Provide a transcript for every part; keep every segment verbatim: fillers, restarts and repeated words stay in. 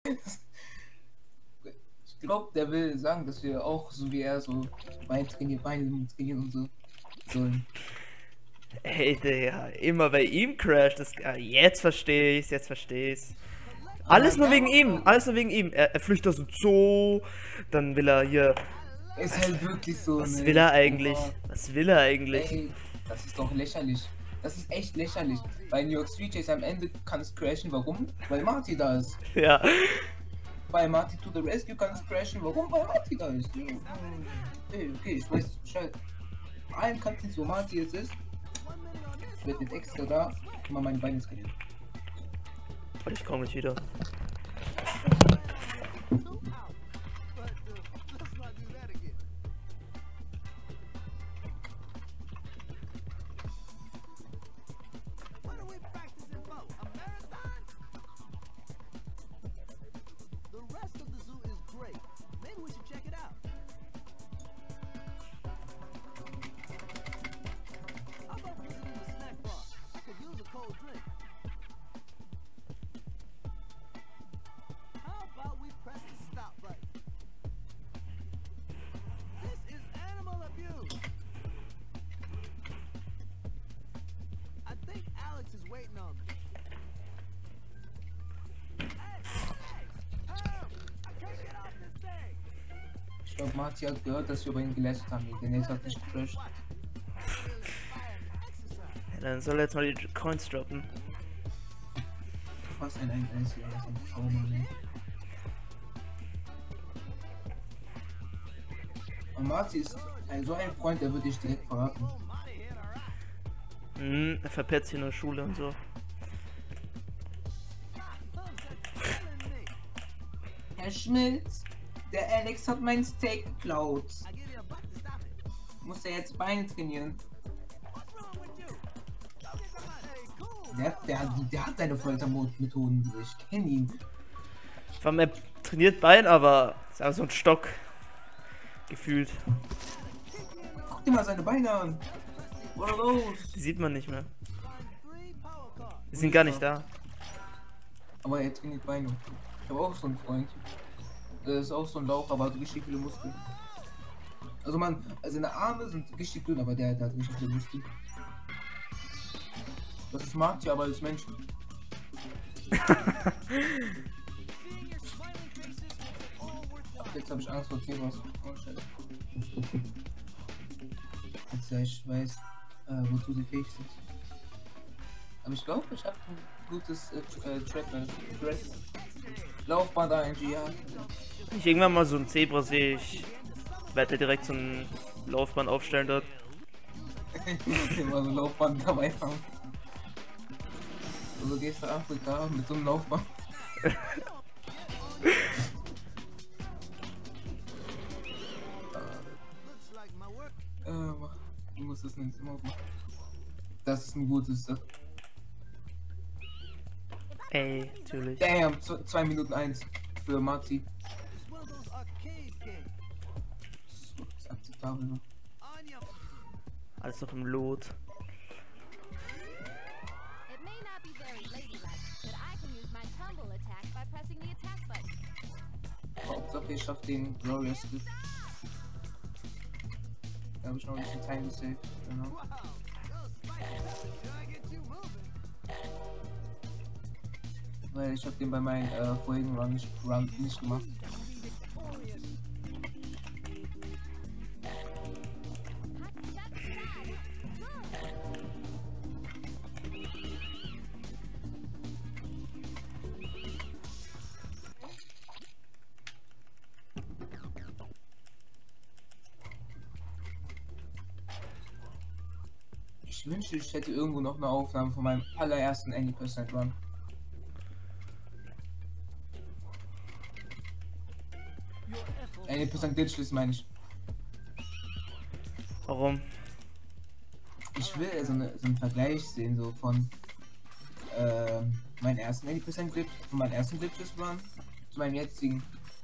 Ich glaube, der will sagen, dass wir auch so wie er so Beine trainieren, Beine trainieren und so sollen. Ey, Digga, immer bei ihm crasht das. Ah, jetzt verstehe ich's, jetzt verstehe ich's. Aber Alles nur da wegen ihm, alles nur wegen ihm. Er, er flüchtet aus dem Zoo, dann will er hier. ist Was, halt wirklich so, was ne? will er eigentlich? Oha, Was will er eigentlich? ey, das ist doch lächerlich. Das ist echt lächerlich. Bei New York Street Chase am Ende kann es crashen. Warum? Weil Marty da ist. Ja. Bei Marty to the Rescue kann es crashen. Warum? Weil Marty da ist. Okay, okay, ich weiß Bescheid. Allen kann es so Marty jetzt ist. Ich werde jetzt extra da mal meine Beine trainieren. Ich komme nicht wieder. Ich glaube, Marty hat gehört, dass wir bei ihm geleistet haben. Der Nate hat nicht gecrashed. Ja, dann soll er jetzt mal die Coins droppen. Was ein ein S, ja, so ein V-Mann. Und Marty ist ein, so ein Freund, der würde ich direkt verraten. Hm, er verpetzt hier in der Schule und so. Herr Schmitz, der Alex hat mein Steak geklaut. Muss er jetzt Beine trainieren? Der, der, der hat seine Foltermethoden. Ich kenne ihn. Vor allem, er trainiert Bein, aber ist einfach so ein Stock. Gefühlt. Guck dir mal seine Beine an. Oder los? Die sieht man nicht mehr. Die sind gar nicht da. Aber er trainiert Beine. Ich habe auch so einen Freund. Der ist auch so ein Lauch, aber hat richtig viele Muskeln. Also man, also seine Arme sind richtig dünn, aber der, der hat richtig viele Muskeln. Das ist Marty, aber als Mensch. Jetzt habe ich Angst vor Zebras. Oh, Scheiße. Jetzt ja, ich weiß, äh, wozu sie fähig sind. Aber ich glaube, ich habe ein gutes äh, äh, Track, äh, Track. Laufbahn da in G, ja. Wenn ich irgendwann mal so ein Zebra sehe, ich werde direkt so ein Laufbahn aufstellen dort. Immer so Laufbahn dabei haben. Also gehst du Afrika mit so einem Laufbahn. äh, du musst das nicht immer machen. Das ist ein gutes. Das Ey, natürlich. Damn, zwei Minuten eins für Marty. Das ist akzeptabel, ne? Alles noch im Lot. Hauptsache ich schaff den Glorious Skill. Da habe ich noch ein bisschen Time gesaved, genau. Weil ich habe den bei meinen äh, vorigen Run nicht, Run nicht gemacht. Ich wünschte, ich hätte irgendwo noch eine Aufnahme von meinem allerersten Any Percent Run. Any Percent Glitchless meine ich. Warum? Ich will so, eine, so einen Vergleich sehen, so von äh, meinen ersten Any Percent Glitch, von meinem ersten Glitchless Run zu meinem jetzigen.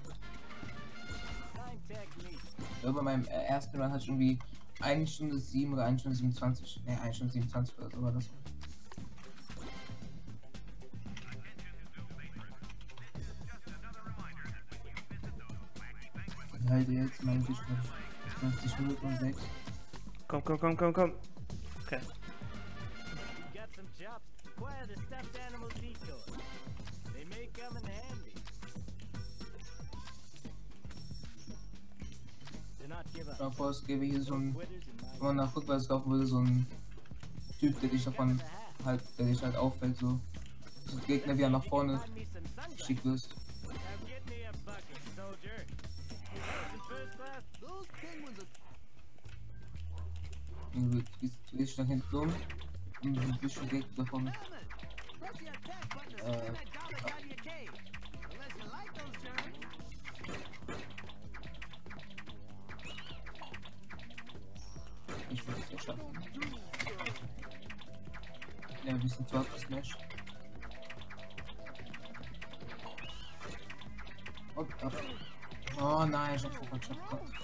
Ich glaube, bei meinem äh, ersten Run hatte ich irgendwie eine Stunde sieben oder eine Stunde siebenundzwanzig. Ne, eine Stunde siebenundzwanzig oder so war das. halte jetzt mein Tisch fünfzig Minuten und sechs. Komm, komm, komm, komm, komm. Okay. Davor es gäbe hier so ein, wenn man nach rückwärts laufen würde, so ein Typ, der dich davon halt, der dich halt auffällt, so. So die Gegner wieder nach vorne geschickt wirst. Du gehst nach hinten um und du bist schon direkt davon. Äh, ich muss es ja schaffen. Ja, ein bisschen zu hart gesmashed. Und ab. Oh nein, ich hab verpackt, ich hab verpackt.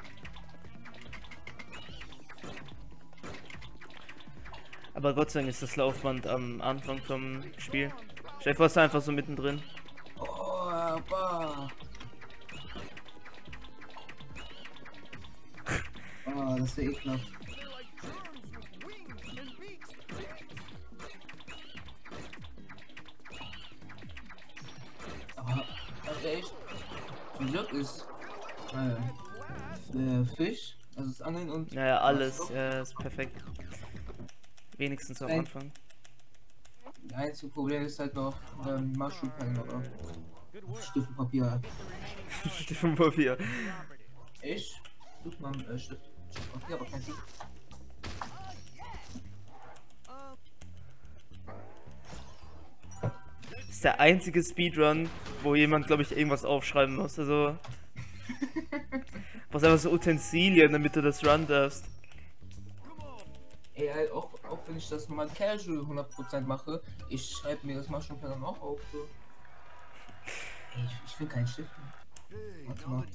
Aber Gott sei Dank ist das Laufband am Anfang vom Spiel. Chef war einfach so mittendrin. Oh, aber. Oh, das ist ja ekelhaft. Aber, also echt, zum Glück ist äh, äh, Fisch, also das Angeln und... Ja, ja, alles, ja, ist perfekt. Wenigstens am Ein- Anfang. Das einzige Problem ist halt noch ähm, Mushroom Pen oder Stift und Papier. Stift und Papier. Ich suche mal äh, Stift, Stift und Papier, aber kein Stift. Das ist der einzige Speedrun, wo jemand, glaube ich, irgendwas aufschreiben muss. Also. Du brauchst einfach so Utensilien, damit du das run darfst. Ey, halt auch, auch wenn ich das normal casual hundert Prozent mache, ich schreibe mir das Mushroom Pen dann auch auf. So. Ey, ich, ich will keinen Stift mehr. Warte mal.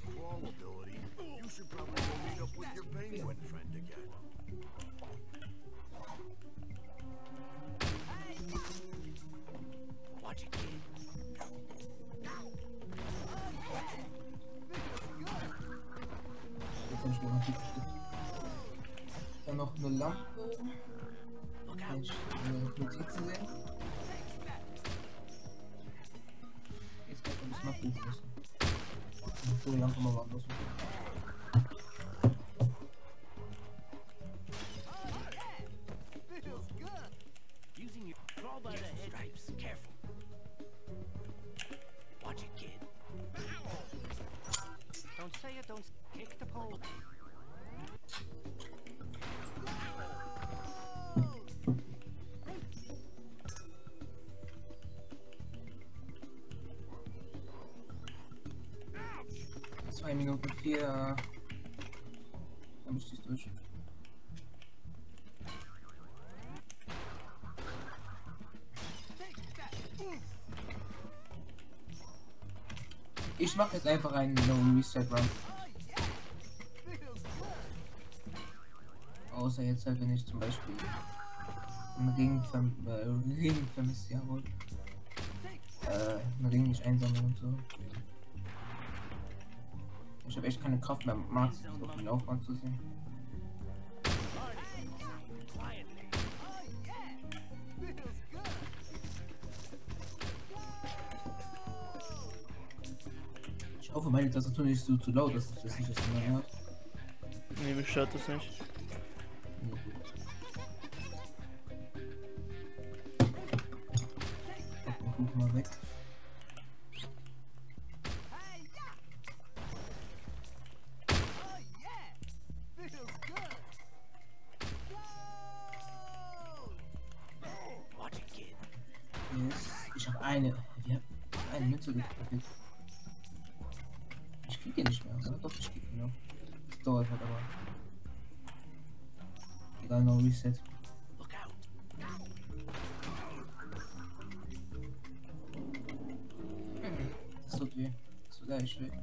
Jetzt hab ich mir noch einen Stift. Dann noch eine Lampe. Kann ich äh, Notizen sehen? Jetzt kann ich ein bisschen abrufen müssen. Ich will die Lampe mal woanders machen. zwei Minuten vier. Dann müsste ich durch. Ich mache jetzt einfach einen No Reset Run. Außer jetzt halt, wenn ich zum Beispiel einen Ring, verm äh, Ring vermisst, jawohl. Äh, einen Ring nicht einsammeln und so. Ich habe echt keine Kraft mehr, Max auf den Laufband zu sehen. Ich hoffe, meine Tastatur nicht so zu laut, dass ich das nicht das mehr hört. Nee, mich stört das nicht. Ja, gut. Pack den Kuchen mal weg. Yes. Ich habe eine. Wir haben eine Münze gekriegt. Ich krieg die nicht mehr, oder? Doch, ich krieg die noch. Das dauert halt aber. Egal, no Reset. Das tut weh. Das tut echt weh.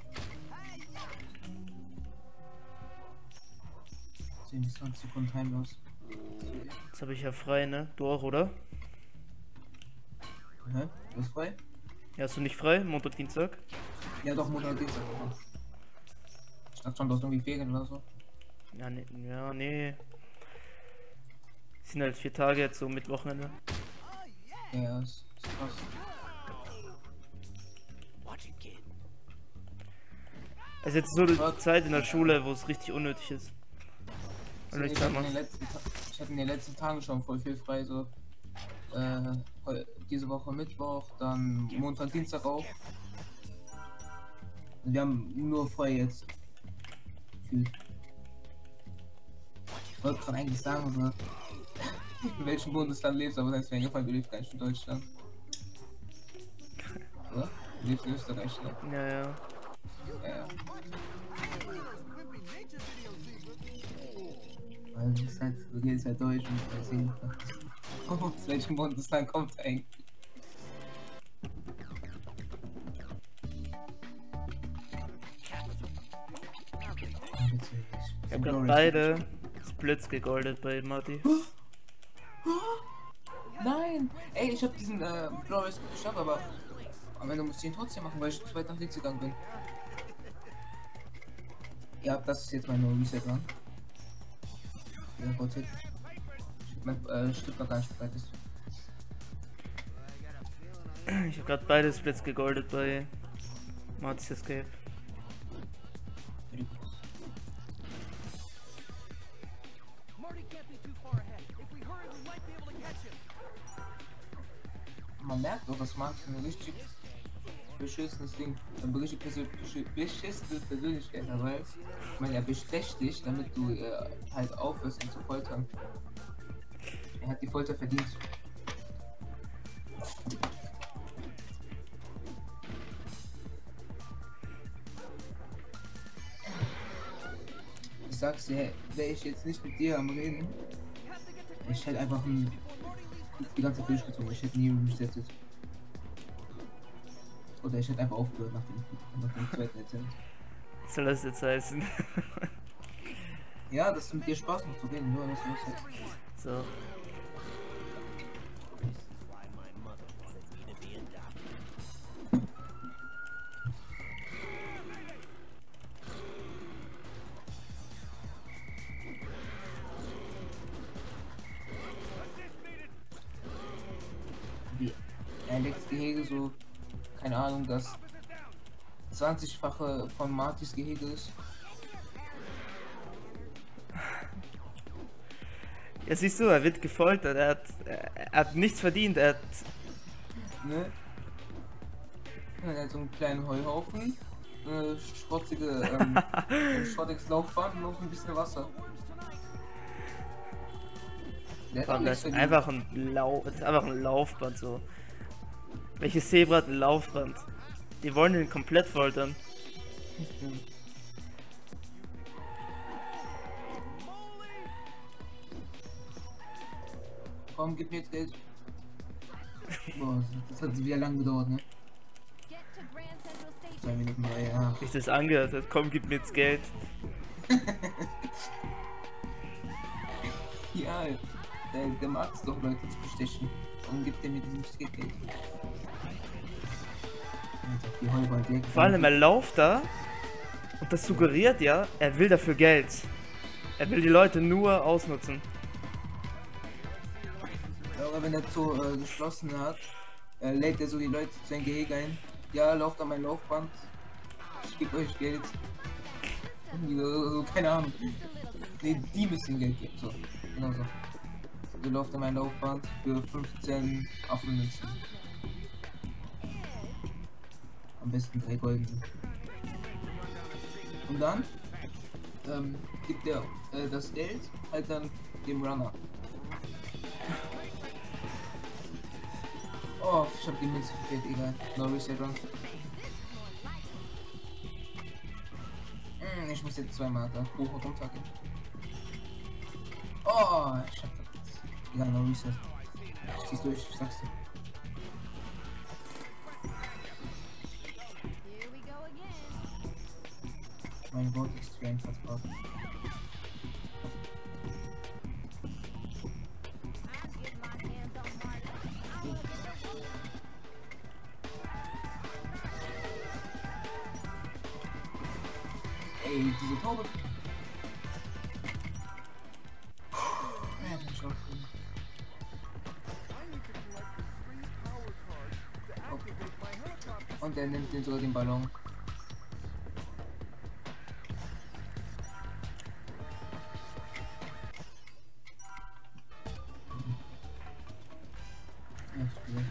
zehn bis zwanzig Sekunden timelos. Jetzt habe ich ja frei, ne? Du auch, oder? Hä? Du bist frei? Ja, hast du nicht frei? Montag, Dienstag? Ja doch, Montag, Dienstag. dachte schon, du hast irgendwie Ferien oder so. Ja, nee, ja, nee. Sind halt vier Tage jetzt so mit Wochenende. Ja, ist, ist krass. Also jetzt so die Zeit in der Schule, wo es richtig unnötig ist. Ich Weil du nichts hatte, in machst. den letzten Ta- ich hatte in den letzten Tagen schon voll viel frei, so äh, heu- diese Woche Mittwoch, dann Montag, Dienstag auch. Wir haben nur frei jetzt. Gefühlt. Ich wollte gerade eigentlich sagen, so, in welchem Bundesland lebst du, aber dann ist mir eingefallen, du lebst gar nicht in Deutschland. Oder? Du lebst in Österreich, ne? Ja, ja. Ja, ja. Weil du bist halt, du redest halt Deutsch und ich weiß nicht, aus welchem Bundesland kommt er eigentlich? Ich hab grad beide Splits gegoldet bei Marty. Nein! Ey, ich hab diesen äh, Glorious geschafft, aber am Ende musste ich ihn trotzdem machen, weil ich zu weit nach links gegangen bin. Ja, das ist jetzt mein neuer Reset dran. Ja, rotiert. Mein äh, Stück noch gar nicht bereit ist. Ich hab grad beide Splits gegoldet bei Marty's Escape. Very gut. Man merkt doch, dass Mark ein richtig beschissenes Ding, eine richtig besch- beschissene Persönlichkeit hat, weil ich meine, er bestecht dich, damit du äh, halt aufhörst, ihn zu foltern. Er hat die Folter verdient. Ich sag's dir, wäre ich jetzt nicht mit dir am Reden, ich hätte einfach ein, die ganze Zeit durchgezogen, ich hätte nie resettet. Oder ich hätte einfach aufgehört nach dem, nach dem zweiten Attempt. Was soll das jetzt heißen? Ja, das ist mit dir Spaß noch zu reden, nur was los ist. So. Wie Alex Gehege so, keine Ahnung, das zwanzigfache von Martys Gehege ist. Ja, siehst du, er wird gefoltert, er hat, er hat nichts verdient, er hat... Ne? Er hat so einen kleinen Heuhaufen, eine schrotzige, ähm, ein schrottiges Laufband und noch ein bisschen Wasser. Der hat auch Das nichts ist verdient. einfach ein, Lau das ist einfach ein Laufband so. Welches Zebra hat ein Laufband? Die wollen ihn komplett foltern. Stimmt. Komm, gib mir jetzt Geld. Boah, das hat wieder lang gedauert, ne? Zwei Minuten mehr, ja. Wie sich das angehört hat, komm, gib mir jetzt Geld. Ja, der, der mag es doch, Leute zu bestechen. Warum gibt der mir dieses Geld? Alter, wie Heubald, der- Vor allem, er lauft da und das suggeriert ja, er will dafür Geld. Er will die Leute nur ausnutzen. Ja, aber wenn er so äh, geschlossen hat, äh, lädt er so die Leute zu sein Gehege ein. Ja, lauft an mein Laufband. Ich gebe euch Geld. Irgendwie So, so, keine Ahnung. Ne, die müssen Geld geben. So, genau so. So läuft an mein Laufband für fünfzehn Affenmünzen. Am besten drei goldene. Und dann ähm, gibt er äh, das Geld halt dann dem Runner. Oh, ich hab die Münze verfehlt, egal. No reset run. Hm, ich muss jetzt zweimal da hoch und runter gehen. Oh, ich hab verkackt. Egal, no reset. Ich zieh's durch, ich sag's dir. Mein Gott, ist wie ein Vertrag. Ey, Ey, diese Taube. Ja, den Schaufel. Und er nimmt den sogar den Ballon. Ja, ist gut.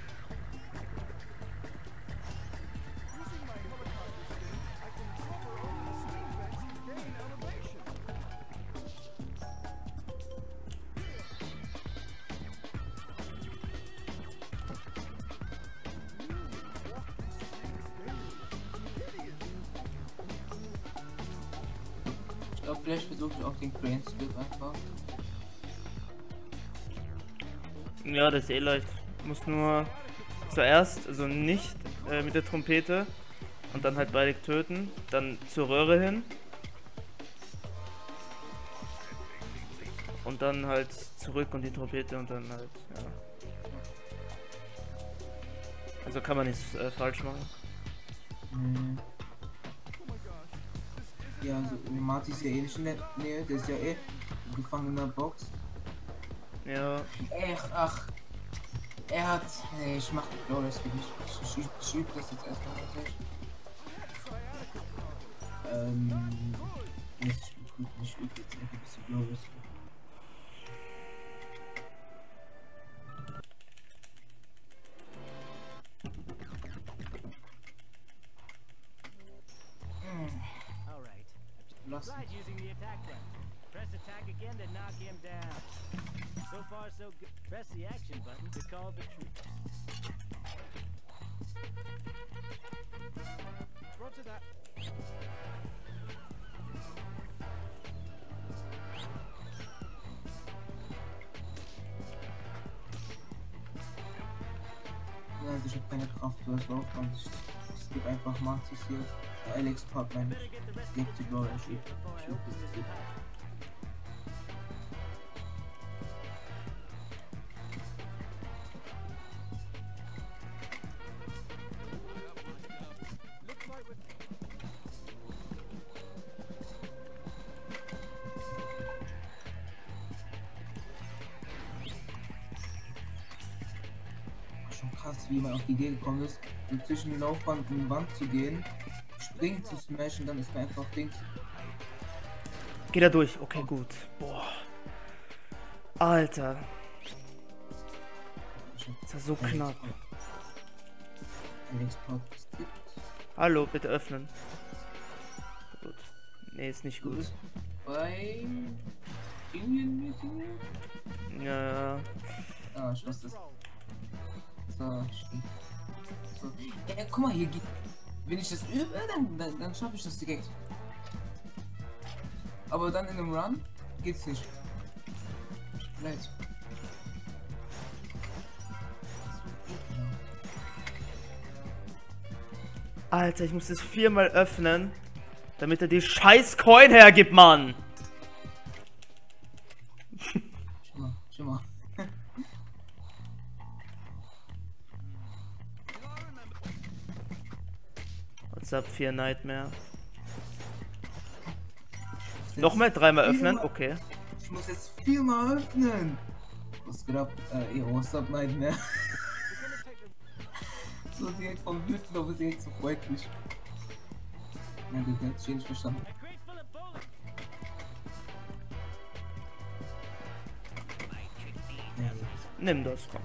Ich glaube, vielleicht versuche ich auch den Crane Skill einfach. Ja, das ist eh leicht. Du musst nur zuerst, also nicht äh, mit der Trompete und dann halt beide töten, dann zur Röhre hin und dann halt zurück und die Trompete und dann halt, ja. Also kann man nichts äh, falsch machen. Hm. Ja, also Marty ist ja eh nicht in der Nähe, der ist ja eh gefangen in der Box. Ja. Ach, ach. Er hat. Nee, ich mach Glorious nicht. Ich, ich, ich übe das jetzt erstmal natürlich. Ähm. Jetzt ich übe ich übe jetzt einfach ein bisschen Glorious. Lass Right, using the attack button. Press attack again to knock him down. So far, so good. Press the action button to call the troops. Roger that. Ja, also ich habe keine Kraft für das Laufband. Ich, ich gebe einfach Martis hier. Alex Pipeline. Ich gebe die Gloria. Ich übe ich übe das jetzt. Schon krass, wie man auf die Idee gekommen ist, so zwischen den Laufband und die Wand zu gehen, springen zu smashen, dann ist man einfach Dings. Geht da durch. Okay, gut. Boah. Alter. Das war so knapp. Alex Pop skippt. Hallo, bitte öffnen. Gut. Nee, ist nicht Du gut. bist bei Union Meeting? Ja, ja. Ah, ich wusste es. So, stimmt. So. Ja, guck mal, hier geht. Wenn ich das übe, dann, dann, dann schaffe ich das direkt. Aber dann in einem Run geht's nicht. Vielleicht. Alter, ich muss das viermal öffnen, damit er die scheiß Coin hergibt, Mann. Schau mal, schau mal. What's up, vier Nightmare? Nochmal dreimal öffnen? Viermal- Okay. Ich muss jetzt viermal öffnen. Was geht ab? Äh, yo, what's up, Nightmare? So direkt vom Hütten, aber direkt so freundlich. Ja, der der hat sich nicht verstanden. A crate full of bullets. Ja, ja. Nimm das, komm.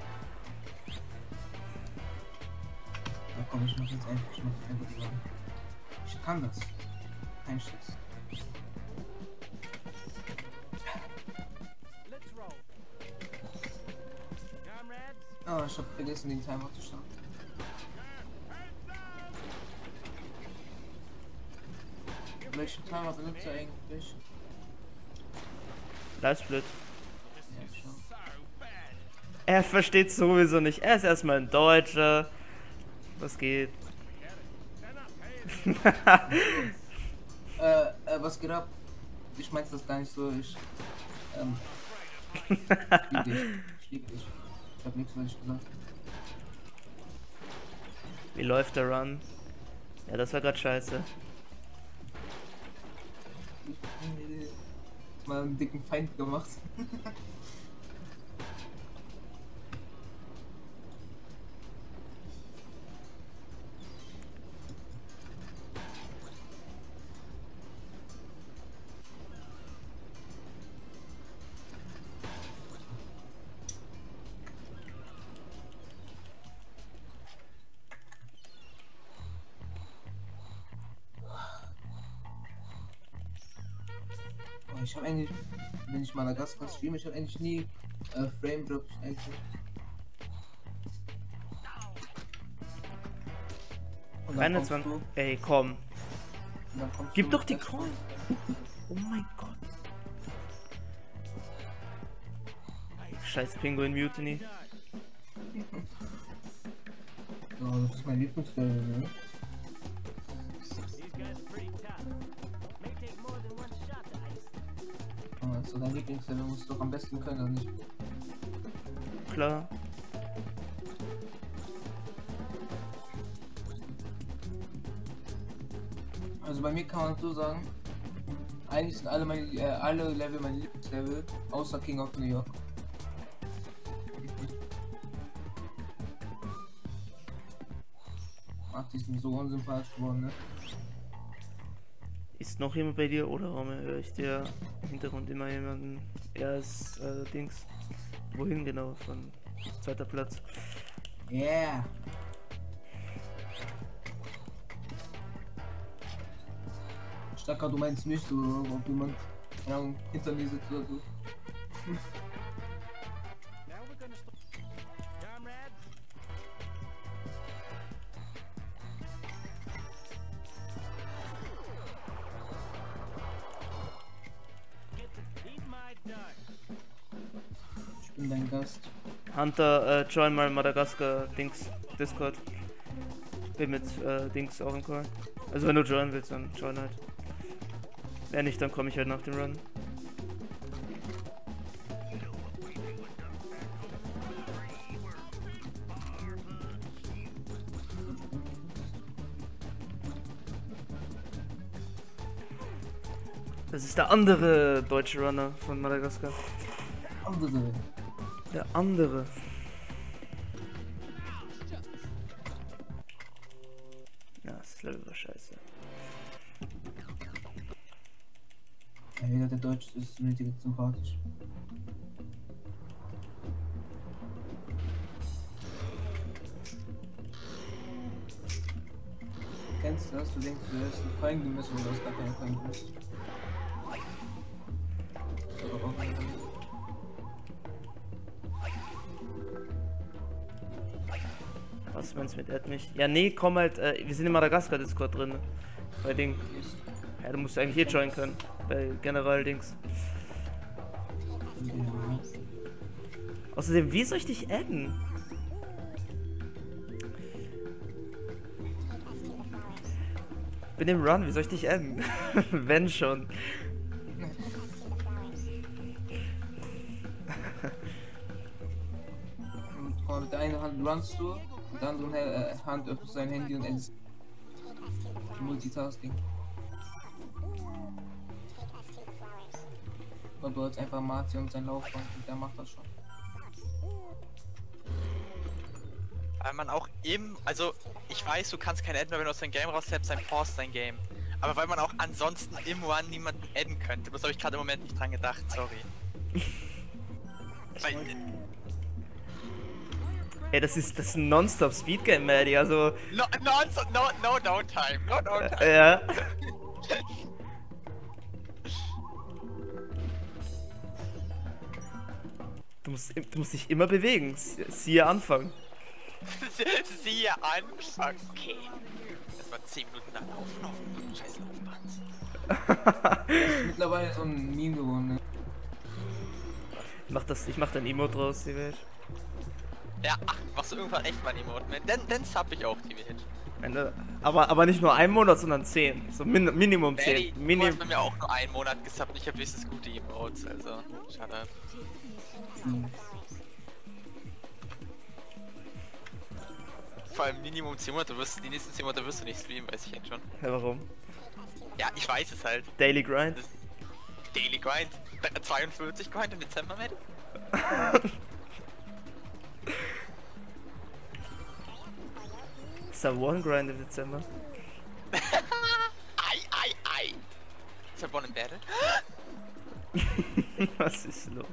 Ja, komm, ich mach jetzt einfach, ich mach jetzt einfach die Wand. Ich kann das. Kein Stress. Let's roll. Comrades, Ah, ich hab vergessen, den Timer zu starten. Welchen Timer benutzt er eigentlich? Livesplit. Ja, schon. Er versteht sowieso nicht. Er ist erstmal ein Deutscher. Was geht? Äh, äh, was geht ab? Ich mein's das gar nicht so, ich, ähm, ich liebe dich, ich liebe dich. Ich hab nichts falsch gesagt. Wie läuft der Run? Ja, das war grad scheiße. Mal einen dicken Feind gemacht. Ich habe eigentlich, wenn ich Madagaskar streame, ich habe eigentlich nie äh, Frame Drop eigentlich. Und dann kommst einundzwanzig. du- Ey, komm. und dann kommst Gib du doch die erst- Coin. Oh mein Gott. Scheiß Penguin Mutiny. Ja, das ist mein Lieblingslevel, ne? These guys are pretty tough. May take more than one shot to ice. Aber so dein Lieblingslevel musst du doch am besten können, oder nicht? Klar. Also bei mir kann man so sagen, eigentlich sind alle meine äh, alle Level meine Lieblingslevel, außer King of New York. Ach, die sind so unsympathisch geworden, ne? Ist noch jemand bei dir oder warum höre ich dir im Hintergrund immer jemanden? Er ist äh, Dings. Wohin genau? Von zweiter Platz. Yeah! Stacker, du meinst nicht so, ob jemand keine Ahnung, hinter mir sitzt oder so. Now we're gonna start. Comrades, get to eat my duck. Ich bin dein Gast. Hunter, äh, join mal Madagaskar Dings Discord. Bin mit äh, Dings auch im Call. Also wenn du joinen willst, dann join halt. Wenn nicht, dann komme ich halt nach dem Run. Das ist der andere deutsche Runner von Madagaskar. Andere. Der andere. Ja, das Level war scheiße. Ja, jeder der Deutsch ist mir direkt sympathisch. Kennst du das? Du denkst, du hast einen Coin gemessen und du hast gar keinen Coin gemessen. Das ist aber auch nicht. Was meinst du mit Add mich? Ja, nee, komm halt, äh, wir sind im Madagaskar Discord drin. Bei Ding. Ja, du musst eigentlich eh joinen können. Bei General Dings. Außerdem, wie soll ich dich adden? Bin im Run, wie soll ich dich adden? Wenn schon. Und mit der einen Hand runnst du, mit der anderen äh, Hand öffnest du dein Handy und endest. Multitasking. Und du hast einfach Martin und sein Laufband und der macht das schon. Weil man auch im, also ich weiß, du kannst kein Adden, wenn du aus deinem Game rauslässt, dann pause dein Game. Aber weil man auch ansonsten im Run niemanden adden könnte, das habe ich gerade im Moment nicht dran gedacht, sorry. weil, Ey, das ist das ist ein Nonstop Speedgame, Maddie, also. no, no, no, no downtime, no downtime. Äh, ja. Du musst, du musst dich immer bewegen. Sie- Siehe Anfang. Siehe an, okay. Das war zehn Minuten lang laufen auf dem scheiß Laufband. Das ist mittlerweile so ein Meme geworden, ne? Ich mach das, ich mach dann Emote draus, die Welt. Ja, ach, machst du irgendwann echt mal ein Emote, man. Dann, dann sub ich auch die Welt. Eine- Aber, aber nicht nur einen Monat, sondern zehn. So min Minimum Daddy, zehn. du Minim hast bei mir auch nur einen Monat gesubbt, ich habe wenigstens gute Emotes, also, shut up. Hm. Vor allem Minimum zehn Monate, wirst, die nächsten zehn Monate wirst du nicht streamen, weiß ich jetzt schon. Ja, warum? Ja, ich weiß es halt. Daily Grind? Das, Daily Grind. zweiundvierzig Grind im Dezember, Maddie? Ist da One Grind im Dezember? Ei, ei, ei. Ist er One in Battle? Was ist los?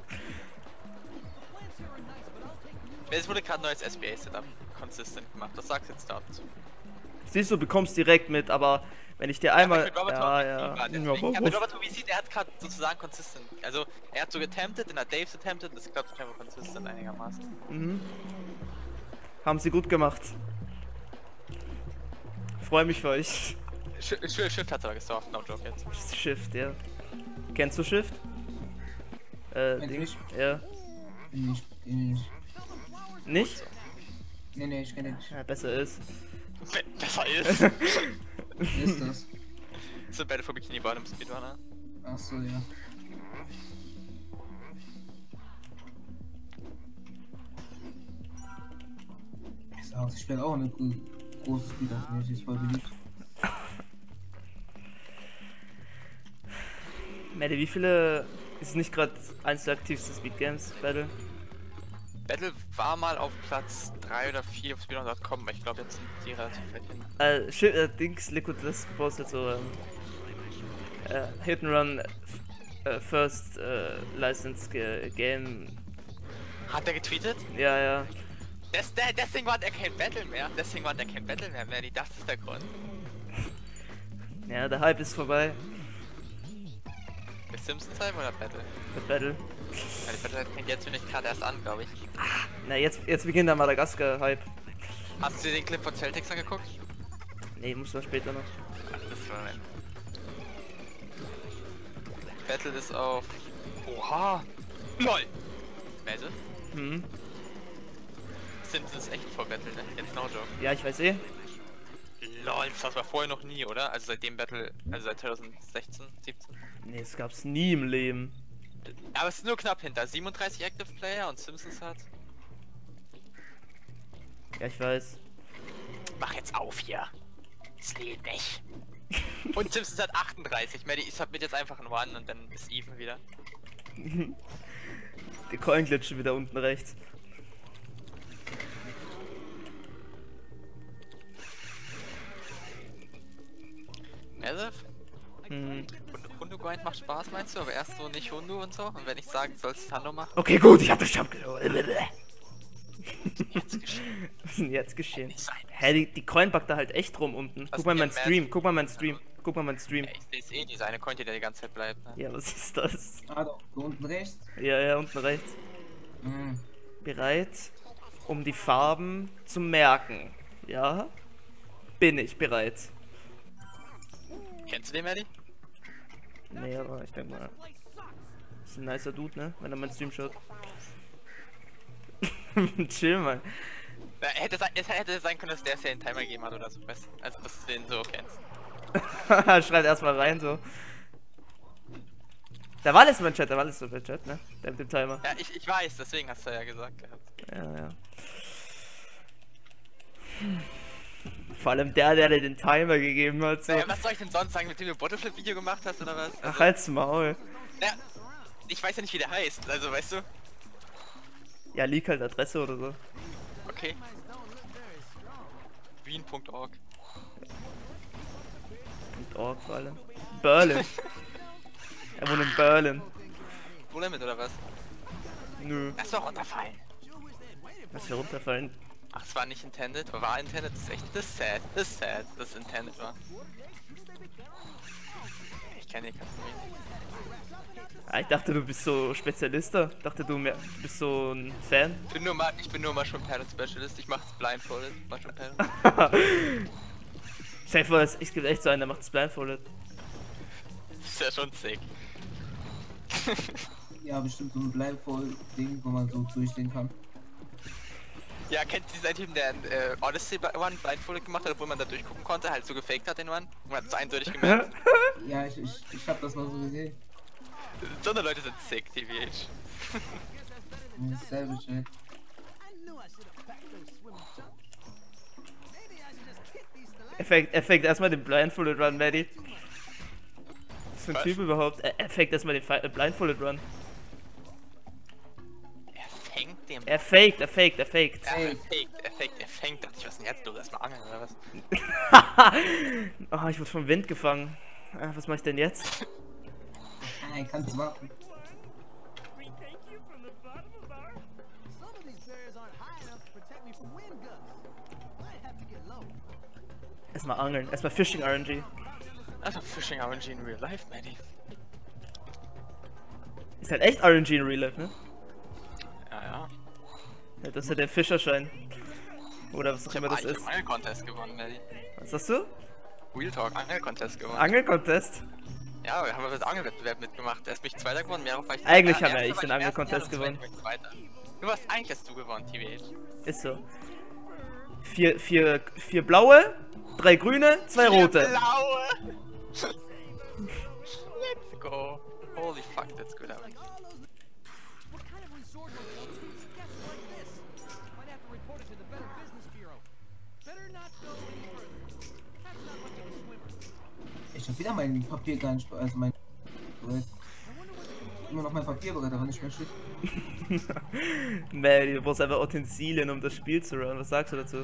Es wurde gerade ein neues S B A-Setup consistent gemacht. Was sagst du jetzt dazu? Siehst du, bekommst direkt mit, aber wenn ich dir einmal... Ja, Ja, ja, ja. ja. Ja, Ja, mit Robert Ruby sieht, er hat gerade sozusagen consistent. Also, er hat so getemptet, dann hat Dave's attempted, das klappt ich einfach consistent einigermaßen. Mhm. Haben sie gut gemacht. Freue mich für euch. Sh Sh Shift hat aber gestorben, no joke jetzt. Shift, ja. Kennst du Shift? Äh, Kenn Ding? ich. Ja. Nicht, nicht. Nicht? Nee, nee, ich kenne nicht. Ja, besser ist. Be besser ist. Wie ist das? Das sind beide für Bikini Bottom Speedrunner. Ach so, ja. Ich sag, ich spiele auch eine gro- große Speeder, die ist voll beliebt. Maddie, wie viele ist nicht gerade eins der aktivsten Speed Games Battle? Battle war mal auf Platz drei oder vier auf speedrun Punkt com, aber ich glaube jetzt sind die relativ weit hin. Äh, Sh äh Dings Liquid das gepostet so ähm, äh, Hit and Run äh, First äh, License G Game. Hat er getweetet? Ja, ja. Des der, deswegen war der kein Battle mehr. Deswegen war der kein Battle mehr, Manny. Das ist der Grund. Ja, der Hype ist vorbei. Ist Simpson Time oder Battle? Mit Battle. Ja, die Battle fängt jetzt nicht gerade erst an, glaube ich. Na, jetzt, jetzt beginnt der Madagaskar-Hype. Hast du dir den Clip von Celtics angeguckt? Nee, muss man später noch. Ach, das war ein... Battle ist auf... Oha! LOL! Massive? Hm. Simpsons ist echt vor Battle, ne? Jetzt no joke. Ja, ich weiß eh. LOL, das war vorher noch nie, oder? Also seitdem Battle, also seit zwanzig sechzehn, siebzehn. Nee, es gab's nie im Leben. Aber es ist nur knapp hinter. siebenunddreißig Active Player und Simpsons hat... Ja, ich weiß. Mach jetzt auf hier. Es lädt nicht. Und Simpsons hat achtunddreißig. Maddie, ich submit jetzt einfach ein One und dann ist even wieder. Die Coin glitschen wieder unten rechts. Massive? Hm. Hundu Grind macht Spaß, meinst du? Aber erst so nicht Hundu und so. Und wenn ich sage, sollst Tando machen. Okay, gut, ich hab das Jump geholt. Jetzt geschehen. Was ist denn jetzt geschehen? Nicht sein. Hä, die, die Coin backt da halt echt rum unten. Was Guck mal denn meinen der Stream, Math? guck mal meinen Stream, guck mal meinen Stream. Ja, ich seh's eh, diese eine Coin, die da die ganze Zeit bleibt. Ne? Ja, was ist das? Ah, da da unten rechts. Ja, ja, unten rechts. Mhm. Bereit, um die Farben zu merken. Ja? Bin ich bereit. Kennst du den, Maddie? Nee, aber ich denke mal. Ist ein nicer Dude, ne? Wenn er meinen Stream schaut. Chill mal. Na, hätte, sein, es hätte sein können, dass der es ja einen Timer gegeben hat oder so. Weißt du? Also, dass du den so kennst. Schreibt erstmal rein so. Da war alles mein Chat, da war alles so mein Chat, ne? Der mit dem Timer. Ja, ich, ich weiß, deswegen hast du ja gesagt gehabt. Ja, ja. Vor allem der, der dir den Timer gegeben hat. So. Naja, was soll ich denn sonst sagen, mit dem du Bottleflip-Video gemacht hast oder was? Ach, halt's Maul. Ja, ich weiß ja nicht, wie der heißt, also weißt du? Ja, leak halt Adresse oder so. Okay. Wien Punkt org. Und Org vor allem. Berlin. Er wohnt in Berlin. Wo damit oder was? Nö. Lass doch runterfallen. Lass hier runterfallen. Ach, es war nicht intended, aber war intended, das ist echt, das ist sad, das ist sad, dass es intended war. Ich kenne die Kategorie. Ah, ich dachte, du bist so Spezialister. Ich dachte, du, mehr, du bist so ein Fan. Ich bin nur mal, ich bin nur mal schon Pattern Specialist, ich mach's blindfolded, mach schon Pattern. Stell dir vor, es es gibt echt so einen, der macht es blindfolded. Das ist ja schon sick. Ja, bestimmt so ein Blindfold-Ding, wo man so durchsehen kann. Ja, kennt ihr diesen Typen, der äh, Odyssey One blindfolded gemacht hat, obwohl man da durchgucken konnte, halt so gefaked hat den One? Man hat es eindeutig gemerkt. Ja, ich, ich, ich hab das mal so gesehen. So eine Leute sind sick, T V H. Das ist savage, ey. Er fängt, er fängt erstmal den Blindfolded Run, Maddie. für ein Was? Typ überhaupt? Er, er faked erstmal den Fi- äh, Blindfolded Run. Er fängt den. Er faked, er faked, er faked. Ja, er fängt, er fängt, er fängt. Dachte ich, was denn jetzt los? Erstmal angeln oder was? Oh, ich wurde vom Wind gefangen. Ah, was mache ich denn jetzt? Nein, kannst warten. We thank you from the bottom of our... Some of these barriers aren't high enough to protect me from wind gusts. Might have to get low. Erstmal angeln, erstmal Fishing R N G. Also Fishing R N G in real life, Maddie. Ist halt echt R N G in Real Life, ne? Ja, ja. Ja, das ist ja der Fischerschein. Oder was auch immer das Ah, ich ist. hab Angel-Contest gewonnen, Maddie. Was hast du? Real Talk, Angel-Contest gewonnen. Angel-Contest? Ja, wir haben das Angelwettbewerb mitgemacht. Er ist mich Zweiter gewonnen, mehr war ich Eigentlich ja, habe ja Erster ich war den im ersten Angel-Contest Jahr und gewonnen. Zweiter war ich Zweiter. Du warst eigentlich hast du gewonnen, T V H. Ist so. Vier, vier, vier blaue, drei grüne, zwei rote. Blaue! Let's go. Holy fuck, that's good. Alex. What kind of resort hotel takes guests like this? Might have to report it to the Better Business Bureau. Better not go any further. That's not much of a swimmer. Ich hab wieder mein Papier gar nicht, also mein... Immer noch mein Papierbereit, aber nicht mehr Schiff. Man, du brauchst einfach Utensilien, um das Spiel zu runnen. Was sagst du dazu?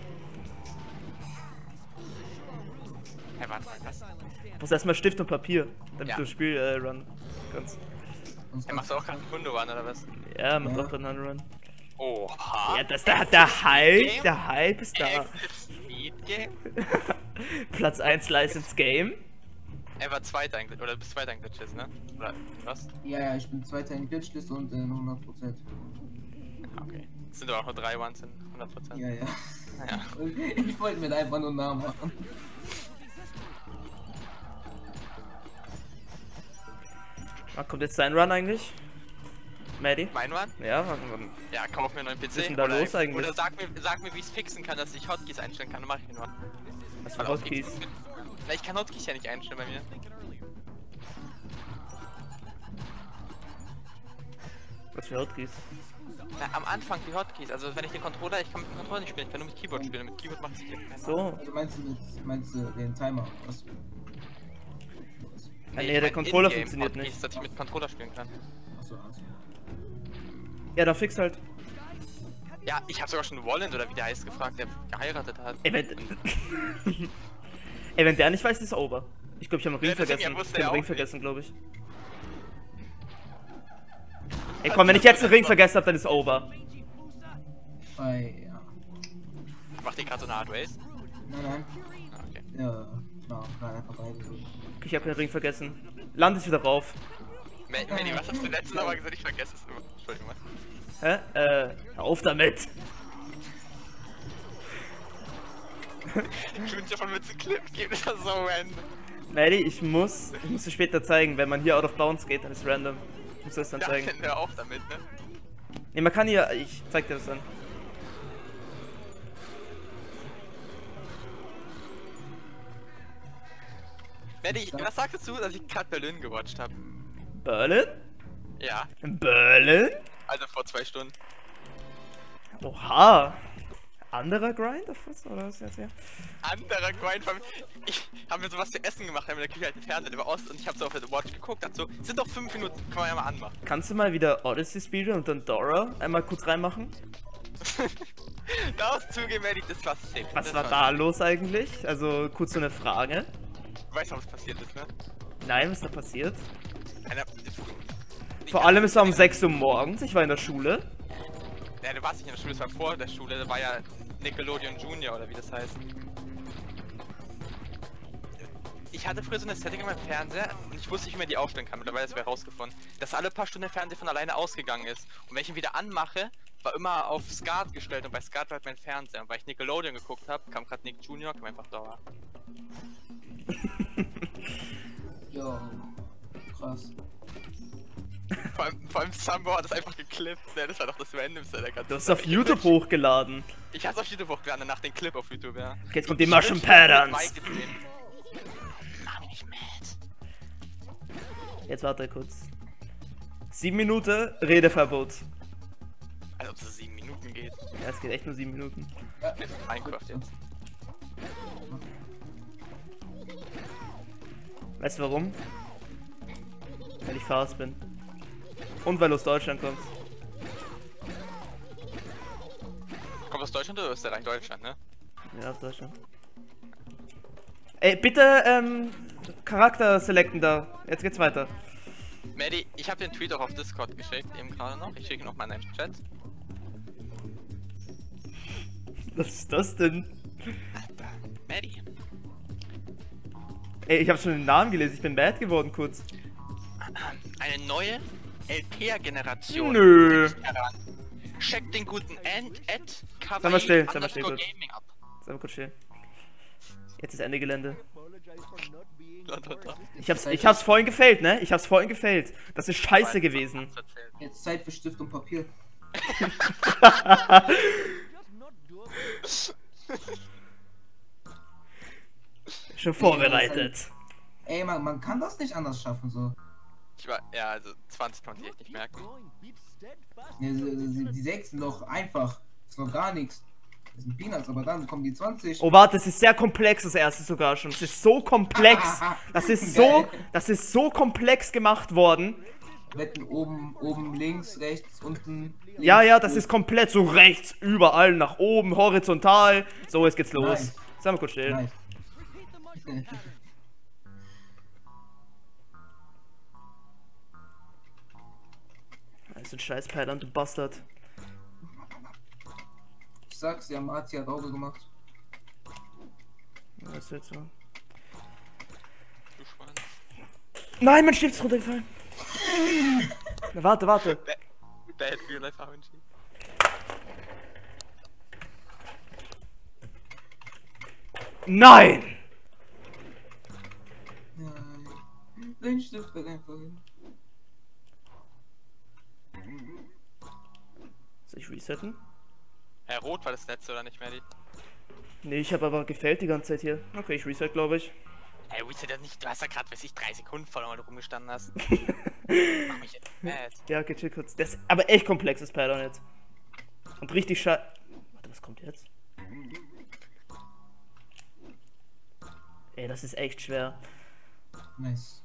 Hey, warte mal, was? Du brauchst erstmal Stift und Papier, damit Ja. du das Spiel äh, runnen kannst. Sonst Hey, machst du auch gerade einen Hunde-Run oder was? Ja, man Ja. braucht einen Run. Oha. Ja, das da, der Hype, der Hype ist da. Active Speed Game? Platz eins License Game. Er war Zweiter eigentlich, oder du bist Zweiter eigentlich, ne? Oder was? Ja, ja, ich bin Zweiter in Glitchliste und in hundert Prozent. Okay. Es sind doch auch nur drei Ones in hundert Prozent. Ja, ja. Ja. Ich wollte mir einfach nur einen Namen machen. Wann kommt jetzt dein Run eigentlich? Maddie? Mein One? Ja, wann, wann? Ja, kauf mir einen neuen P C. Was ist denn da oder, los eigentlich? Oder sag mir, sag mir wie ich es fixen kann, dass ich Hotkeys einstellen kann, dann mach ich den One. Was für Weil Hotkeys? Na, ich kann Hotkeys ja nicht einstellen bei mir. Was für Hotkeys? Na, am Anfang die Hotkeys, also wenn ich den Controller, ich kann mit dem Controller nicht spielen, ich kann nur mit Keyboard spielen, mit Keyboard macht sich keinen So. Also meinst du, mit, meinst du den Timer? Was? Ah, nee, ich der mein Controller In-Game funktioniert Hotkeys, nicht. dass ich mit Controller spielen kann. Achso, also. Ja, dann fix halt. Ja, ich habe sogar schon Wallen oder wie der heißt gefragt, der geheiratet hat. Ey, wenn, Ey, wenn der nicht weiß, ist over. Ich glaube, ich habe einen Ring Ja, deswegen, vergessen. er wusste Ich habe ja einen Ring auch vergessen, glaube ich. Ey, komm, wenn ich jetzt einen Ring vergessen habe, dann ist over. Bei, ja. Macht die gerade so eine Hard Race? Nein, nein. Ah, okay. Ja, na, nein, einfach beide so. Okay, ich habe keinen Ring vergessen. Landet wieder rauf. Manny, was hast du letztes Mal gesagt? Ich vergesse es immer. Entschuldigung, was? Hä? Äh, hör auf damit. Ich wünsche davon mit einem Clip geben, das ist so random. Maddie, ich muss, ich muss dir später zeigen, wenn man hier out of bounds geht, dann ist random. Ich muss das dann Ja, zeigen. dann hör auf damit, ne? Ne, man kann hier, ich zeig dir das dann. Manny, was sagst du, dass ich gerade Berlin gewatcht habe? Berlin? Ja, Berlin? also vor zwei Stunden. Oha. Anderer Grind auf was? Oder was jetzt hier? Anderer Grind von ich habe mir sowas zu essen gemacht, haben in der Küche halt den Fernseher über Ost und ich habe so auf der Watch geguckt, dachte so, sind doch fünf Minuten, kann man ja mal anmachen. Kannst du mal wieder Odyssey spielen und dann Dora einmal kurz reinmachen? Da muss zugeben, Manny, das war sick. Was das war da los eigentlich? Also kurz so eine Frage. Du weißt, was passiert ist, ne? Nein, was ist da passiert? Einer, Vor allem ist es um sechs Uhr morgens, ich war in der Schule. Ja, du warst nicht in der Schule, das war vor der Schule, da war ja Nickelodeon Junior oder wie das heißt. Ich hatte früher so eine Setting in meinem Fernseher und ich wusste nicht, wie man die aufstellen kann. Mittlerweile habe ich herausgefunden, dass alle paar Stunden der Fernseher von alleine ausgegangen ist. Und wenn ich ihn wieder anmache, war immer auf Skat gestellt und bei Skat war halt mein Fernseher. Und weil ich Nickelodeon geguckt habe, kam gerade Nick Junior, kam einfach Dauer. Jo, krass. Vor allem, vor allem Sambo hat das einfach geklippt, ne? Das war doch das Randomste der ganzen Du hast es auf YouTube hochgeladen. Ich hab's auf YouTube hochgeladen, danach den Clip auf YouTube, ja. Okay, jetzt kommt die Ich Mushroom wünschte, ich hätte Patterns. Mike gesehen. Mach mich nicht mad. Jetzt warte kurz. Sieben Minuten Redeverbot. Also ob es sieben Minuten geht. Ja, es geht echt nur sieben Minuten. Ja, Minecraft jetzt. Weißt du warum? ich fast bin. Und weil du aus Deutschland kommst. Kommt aus Deutschland oder Österreich? Deutschland, ne? Ja, aus Deutschland. Ey, bitte, ähm, Charakter selecten da. Jetzt geht's weiter. Maddie, ich habe den Tweet auch auf Discord geschickt, eben gerade noch. Ich schicke noch mal in den Chat. Was ist das denn? Alter, Maddie. Ey, ich habe schon den Namen gelesen, ich bin bad geworden kurz. Eine neue L P-Generation. Nö. Check den guten End at Sag mal still, sag mal underscore still kurz. Gaming ab. Sag mal kurz still. Jetzt ist Ende Gelände. Da, da, da. Ich hab's, ich hab's vorhin gefailt, ne? Ich hab's vorhin gefailt. Das ist scheiße gewesen. Jetzt Zeit für Stift und Papier. Schon vorbereitet. Ey, man, man kann das nicht anders schaffen, so. Ich war, ja, also zwanzig konnte ich echt nicht merken. Nee, die, die, die sechs sind doch einfach. Das ist noch gar nichts. Das sind Peanuts, aber dann kommen die zwanzig. Oh, warte, das ist sehr komplex, das erste sogar schon. Das ist so komplex. Das ist so, das ist so komplex gemacht worden. Wetten oben, oben, links, rechts, unten. Links, Ja, ja, das hoch. ist komplett so rechts, überall, nach oben, horizontal. So, jetzt geht's los. Nice. Sag mal kurz still. Nice. Das ist ein scheiß Pattern, du Bastard. Ich sag's ja, Marzi hat Auge gemacht. Was ist jetzt so? Du Schwanz. Nein, mein Stift ist runtergefallen. Na, warte, warte. Bad Real Life R N G. Nein! Nein. Dein Stift wird einfach hin. Soll ich resetten? Herr Rot war das letzte oder nicht, Maddie? Nee, ich habe aber gefällt die ganze Zeit hier. Okay, ich reset, glaube ich. Ey, Reset das nicht, du hast ja gerade, weiß ich, drei Sekunden verloren, weil du rumgestanden hast. Mach mich jetzt mad. Ja, okay, chill kurz. Das ist aber echt komplexes Pattern jetzt. Und richtig schei... Warte, was kommt jetzt? Ey, das ist echt schwer. Nice.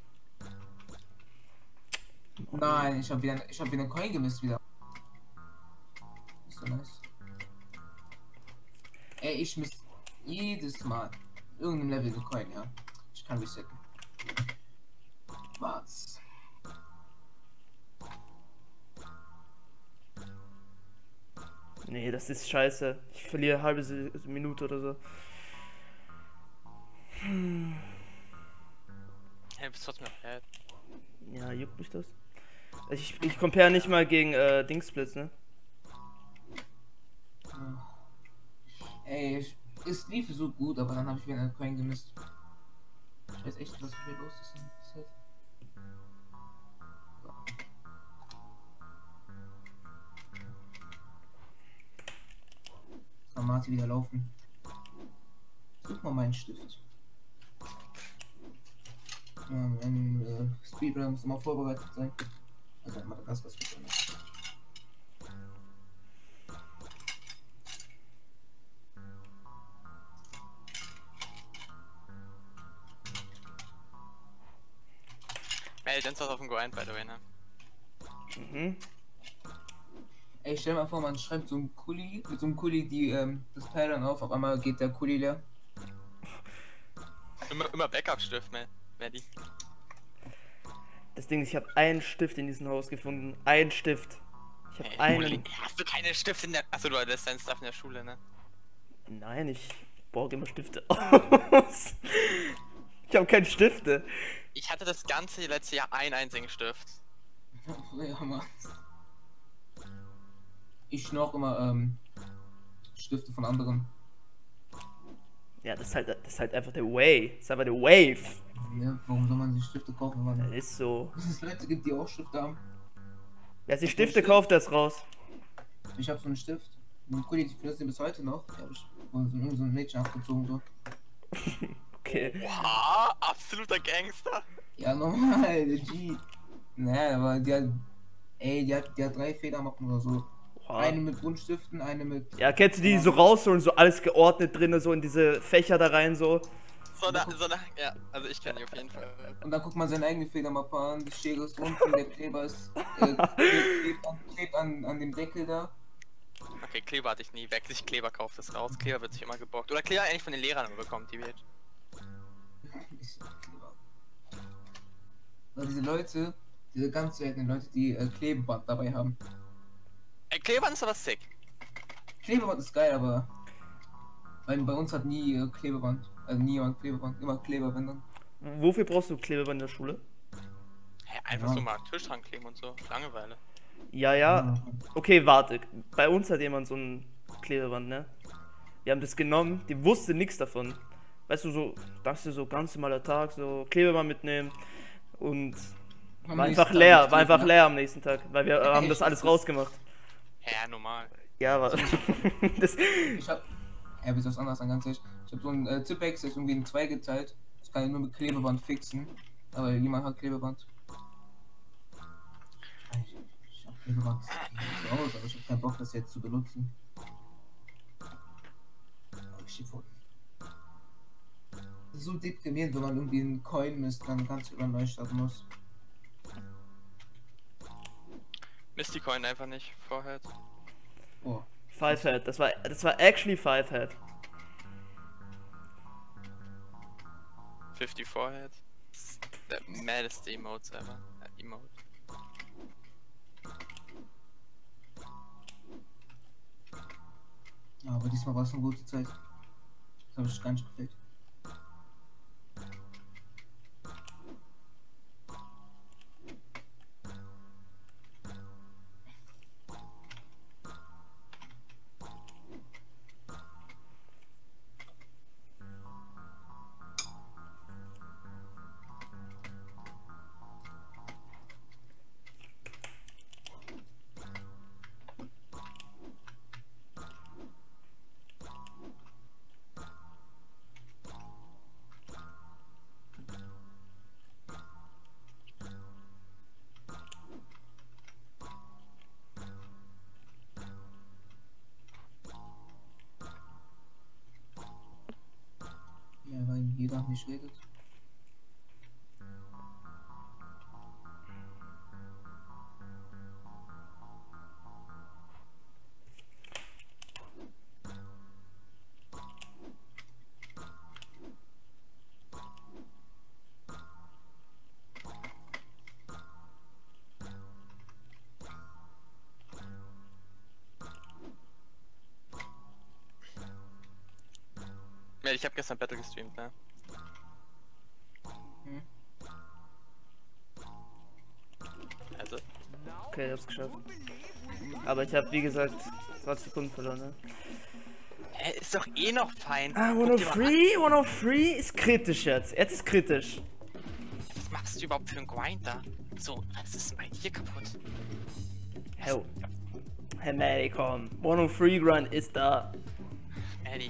Nein, ich hab wieder, ich hab wieder einen Coin gemisst wieder. Ist so nice. Ey, ich miss jedes Mal irgendein Level den Coin, ja. Ich kann resetten. Was? Nee, das ist scheiße. Ich verliere eine halbe Se- Minute oder so. Hey, du bist trotzdem noch bad. Ja, juckt mich das? Ich, ich compare nicht mal gegen äh, Dingsplits, ne? Ey, ich, es lief so gut, aber dann habe ich wieder einen Coin gemisst. Ich weiß echt nicht, was hier los ist. Das heißt. So, Marti wieder laufen. Such mal meinen Stift. Ja, ein äh, Speedrun muss immer vorbereitet sein. Also Madagaskar Speedrun. Maddie, dann ist das auf dem Grind, by the way, ne? Mhm. Ey, stell dir mal vor, man schreibt so einen Kuli, mit so einem Kuli die, ähm, das Pattern auf, auf einmal geht der Kuli leer. Immer, immer Backup-Stift, man. Maddie. Das Ding ist, ich habe einen Stift in diesem Haus gefunden. Ein Stift. Ich habe Hey, einen. hast du keine Stifte in der... Achso, du hattest deinen Stuff in der Schule, ne? Nein, ich borge immer Stifte aus. Ich habe keine Stifte. Ich hatte das ganze letzte Jahr einen einzigen Stift. Ja, Mann. Ich noch immer, ähm, Stifte von anderen. Ja, das ist halt, das ist halt einfach der Way. Das ist einfach der Wave. Ja, warum soll man sich Stifte kaufen, wenn Das man ist so. es Leute gibt, die auch Stifte haben? Wer sich Stifte kauft, der ist raus. Ich hab so einen Stift. Ein Kuli, ich benutze den bis heute noch. Die hab ich von so, so ein Mädchen abgezogen, so. Okay. Wow, absoluter Gangster. Ja, normal, der G. Naja, aber die hat, ey, die hat, die hat drei Federmappen oder so. Wow. Eine mit Buntstiften, eine mit... Ja, kennst du die, die so rausholen, so alles geordnet drin, so in diese Fächer da rein, so. So eine, so eine, ja, also ich kenne die auf jeden Fall. Und dann guckt man seine eigene Federmappe an, die Schere ist unten, der Kleber ist äh, klebt, an, klebt an, an dem Deckel da. Okay, Kleber hatte ich nie. Wer sich Kleber kauft, ist raus. Kleber wird sich immer gebockt. Oder Kleber eigentlich von den Lehrern immer bekommen, die wird. Weil diese Leute, diese ganz seltenen Leute, die äh, Klebeband dabei haben. Ey, Klebeband ist aber sick. Klebeband ist geil, aber bei, bei uns hat nie äh, Klebeband. Also niemand Klebeband, immer Kleberbänder. Wofür brauchst du Klebeband in der Schule? Hä, einfach Ja. so mal Tisch dran kleben und so. Langeweile. Ja, ja. Okay, warte. Bei uns hat jemand so ein Klebeband, ne? Wir haben das genommen, die wusste nichts davon. Weißt du, so, dachte so ganz normaler Tag, so Klebeband mitnehmen und Am war nächsten einfach Tag leer, ist war einfach Klebeband. leer am nächsten Tag, weil wir äh, haben Echt? das alles rausgemacht. Hä, normal. Ja, aber das, Ich hab. Ja, wie soll es anders sein, ganz ehrlich. Ich hab so ein äh, Zippex, der ist irgendwie in zwei geteilt. Das kann ich nur mit Klebeband fixen. Aber jemand hat Klebeband. Ich, ich hab Klebeband zu Hause, aber ich hab keinen Bock, das jetzt zu benutzen. Aber ich stehe vor. Das ist so deprimierend, wenn man irgendwie einen Coin misst, dann ganz über neu starten muss. Misty Coin einfach nicht, Vorher. Oh. Five Head, das war das war actually Five Head. fünfzig Forehead. Der maddest Emotes ever. Äh, Emote. Ja, aber diesmal war es eine gute Zeit. Das habe ich gar nicht gefällt. Ja, weil jeder nicht redet. Ja, ich habe gestern Battle gestreamt, ne? Hm. Also, Okay, ich hab's geschafft. Aber ich habe wie gesagt zwanzig Sekunden verloren, ne? hä, ist doch eh noch fein. Ah, Guck dir mal an, hundertdrei, hundertdrei ist kritisch jetzt. Jetzt ist kritisch. was machst du überhaupt für einen Grinder? So, was ist denn bei dir kaputt? Hey, hey Maddie, komm. hundertdrei Grind ist da. Eddie.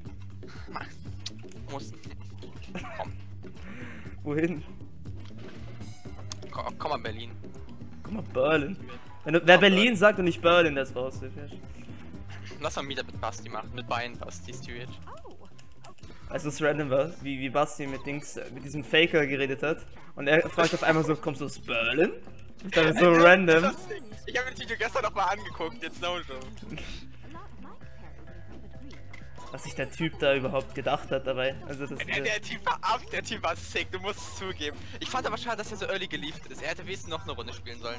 Muss. Komm, Wohin? komm, komm mal Berlin. Guck mal, Berlin. Wenn du, wer Berlin sagt und nicht Berlin, das raus. Lass mal wieder mit Basti machen, mit beiden Bastis, die jetzt. Weißt du, was random war? Wie, wie Basti mit Dings, mit diesem Faker geredet hat. Und er fragt auf einmal so, kommst du aus Berlin? Ich dachte, so random. Ich habe mir das Video gestern noch mal angeguckt, jetzt no joke. Was sich der Typ da überhaupt gedacht hat dabei. Also das Der, der Typ war ab, der Typ war sick, du musst es zugeben. Ich fand aber schade, dass er so early geliefert ist. Er hätte wenigstens noch eine Runde spielen sollen.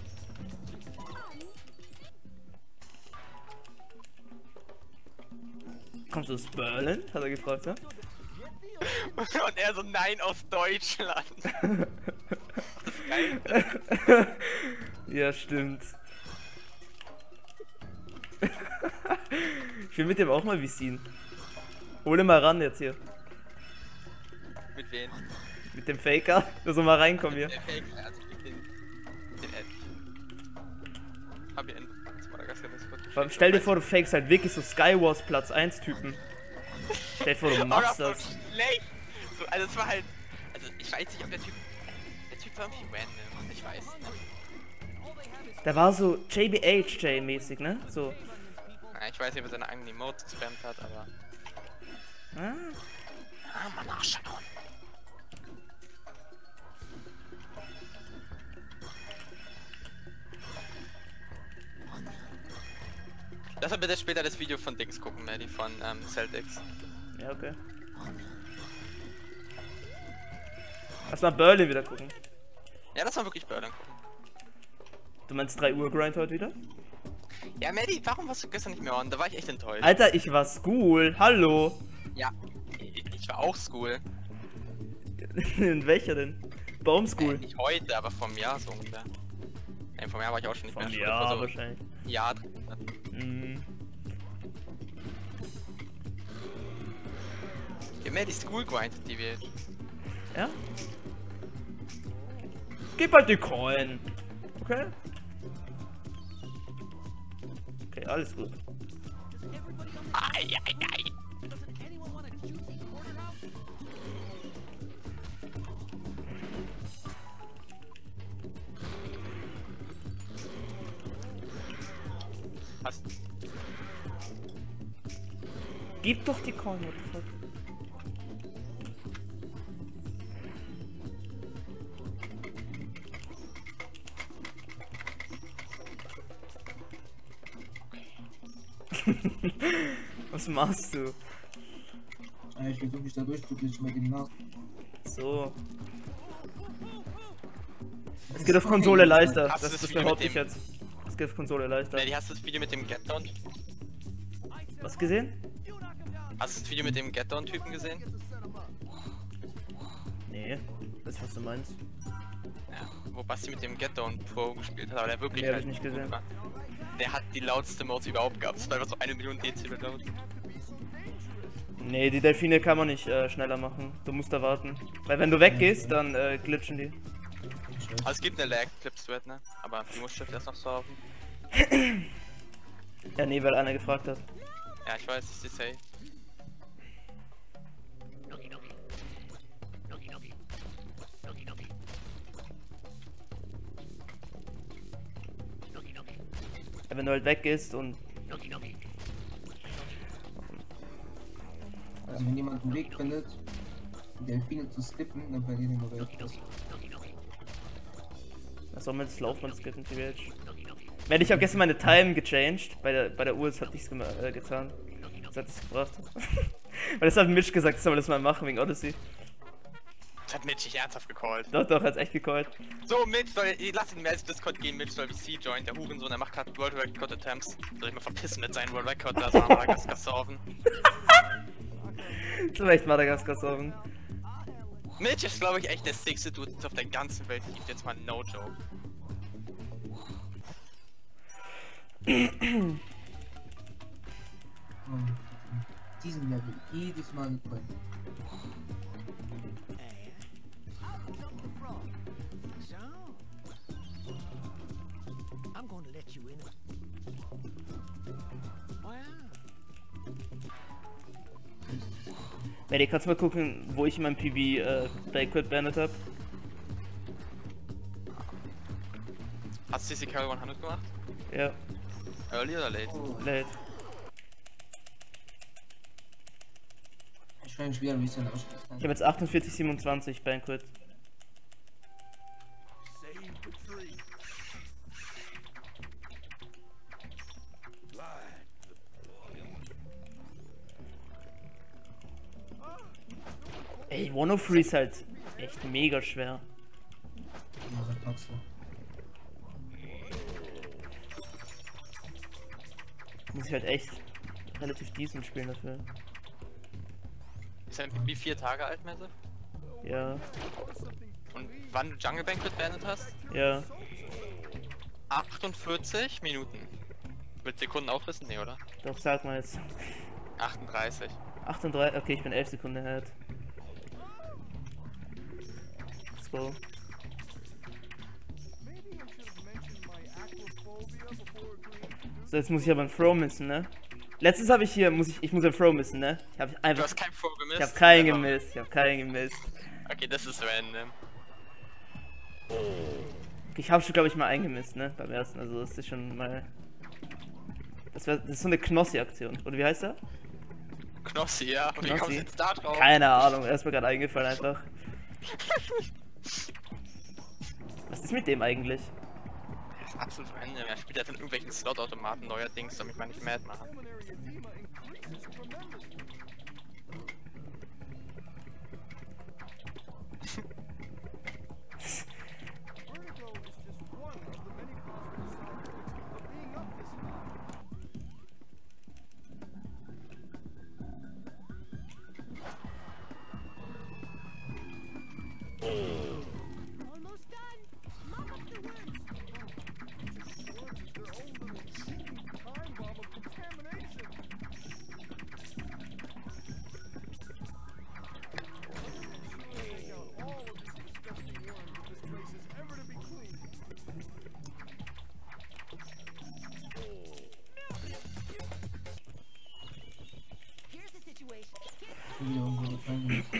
Kommst du aus Berlin? Hat er gefragt, ja? Und er so, nein, aus Deutschland. Das ist geil. Ja, stimmt. Ich will mit dem auch mal visieren. Hol ihn mal ran jetzt hier. Mit wem? Mit dem Faker. Der soll mal reinkommen hier. Der Fake, also ich den, den Ed. Hab ihn in Madagaskar Discord. Vor allem stell dir vor, du fakest halt wirklich so Skywars Platz eins Typen. Stell dir vor, du machst Oh, das. so schlecht. So, also es war halt, also ich weiß nicht, ob der Typ, der Typ war irgendwie random, ich weiß nicht. Der war so J B H J-mäßig, ne? So. Ja, ich weiß nicht, ob er seine eigenen Emotes gespammt hat, aber... Ah. Ah, mal nachschauen. Lass mal bitte später das Video von Dings gucken, Maddie, von ähm, Celtics. Ja, okay. Lass mal Berlin wieder gucken. Ja, lass mal wirklich Berlin gucken. Du meinst drei Uhr Grind heute wieder? Ja, Maddie, warum warst du gestern nicht mehr on? Da war ich echt enttäuscht. Alter, ich war School. Hallo. Ja, ich, ich war auch School. In welcher denn? Baum Äh, School. nicht heute, aber vom Jahr so ungefähr. Nein, vom Jahr war ich auch schon nicht Vom mehr in der Jahr Schule, vor wahrscheinlich. so Jahr drin. Mhm. Ja, Maddie, School grindet die wir. Ja? Gib halt die Coin. Okay? Okay, alles gut. Ai, ai, ai. Doesn't anyone want to shoot the porterhouse? Hast Gib doch die Coin, what the fuck? Was machst du? Ja, ich versuche mich da durchzuglitschen mit dem Nach. So. Es geht auf Konsole leichter. Hast du Das, das das Video behaupte mit ich dem- jetzt. Es geht auf Konsole leichter. Maddie, hast du das Video mit dem Get-Down? Was gesehen? Hast du das Video mit dem Get-Down-Typen gesehen? Nee. Weiß ich, was du meinst. Ja, wo Basti mit dem Get-Down Pro gespielt hat, aber der wirklich Nee, hab halt ich nicht gut gesehen. war. Der hat die lauteste Maus überhaupt gehabt. Das war einfach so eine Million Dezibel laut. Nee, die Delfine kann man nicht äh, schneller machen. Du musst da warten. Weil wenn du weggehst, dann äh, glitschen die. Also es gibt eine Lag-Clip-Thread, ne? Aber die muss Shift erst noch solven. Ja, nee, weil einer gefragt hat. Ja, ich weiß, ich sehe safe. Ja, wenn du halt weggehst und... Also wenn jemand einen Weg findet, Delfine zu skippen, dann verlieren wir nur Welt. Was soll man das Laufband skippen, T V H? Wenn ich habe gestern meine Time gechanged, bei der, bei der Uhr, das hat nichts äh, getan. Das hat nichts gebracht. Weil das hat Mitch gesagt, das soll man das mal machen wegen Odyssey. Das hat Mitch nicht ernsthaft gecallt. Doch, doch, hat's echt gecallt. So, Mitch soll, lass ihn mehr ins Discord gehen, Mitch soll V C join, der Hurensohn, der macht gerade World Record Attempts. Soll ich mal verpissen mit seinen World Record, da soll Madagaskar saufen. Das war echt Madagaskar-Saufen. Mitch ist, glaube ich, echt der sickste Dude, den es auf der ganzen Welt gibt. Jetzt mal no joke. Und diesen Level jedes Mal gekommen. So, I'm going to let you in. Oh yeah. Maddie, kannst du mal gucken, wo ich in meinem P V äh, Backward beendet hab? Hast du C C Carry hundert gemacht? Ja, Early oder late? late. Ich kann schwer ein bisschen ausschließen. Ich habe jetzt achtundvierzig siebenundzwanzig Banquet. Ey, one oh three ist halt echt mega schwer. Ja, das packst du. Muss ich halt echt relativ decent spielen dafür. Ist dein P B vier Tage alt, Messe? Ja, Und wann du Jungle Banquet beendet hast? ja. achtundvierzig Minuten. Mit Sekunden auch wissen? Nee, oder? Doch, sag mal jetzt. achtunddreißig. achtunddreißig, okay, ich bin elf Sekunden ahead. Let's go. So, jetzt muss ich aber einen Throw missen, ne? Letztens habe ich hier, muss ich, ich muss einen Throw missen, ne? Ich habe Du einfach, hast keinen Pro gemisst? ich habe keinen Einfach- gemisst, ich habe keinen gemisst. Okay, das ist random. Ich habe schon, glaube ich, mal eingemisst, ne? Beim ersten, also das ist schon mal... Das, wär, das ist so eine Knossi-Aktion, oder wie heißt er? Knossi, ja. Wie Knossi. kommst du jetzt da drauf? Keine Ahnung, er ist mir gerade eingefallen einfach. Was ist mit dem eigentlich? Das ist absolut random. Er spielt jetzt in irgendwelchen Slot-Automaten neuerdings, damit man nicht mad machen. Almost done. Mop up the woods. Time bomb of contamination. Take out all of these disgusting worms if this place is ever to be clean. Here's the situation. Wieder irgendwo gefallen. You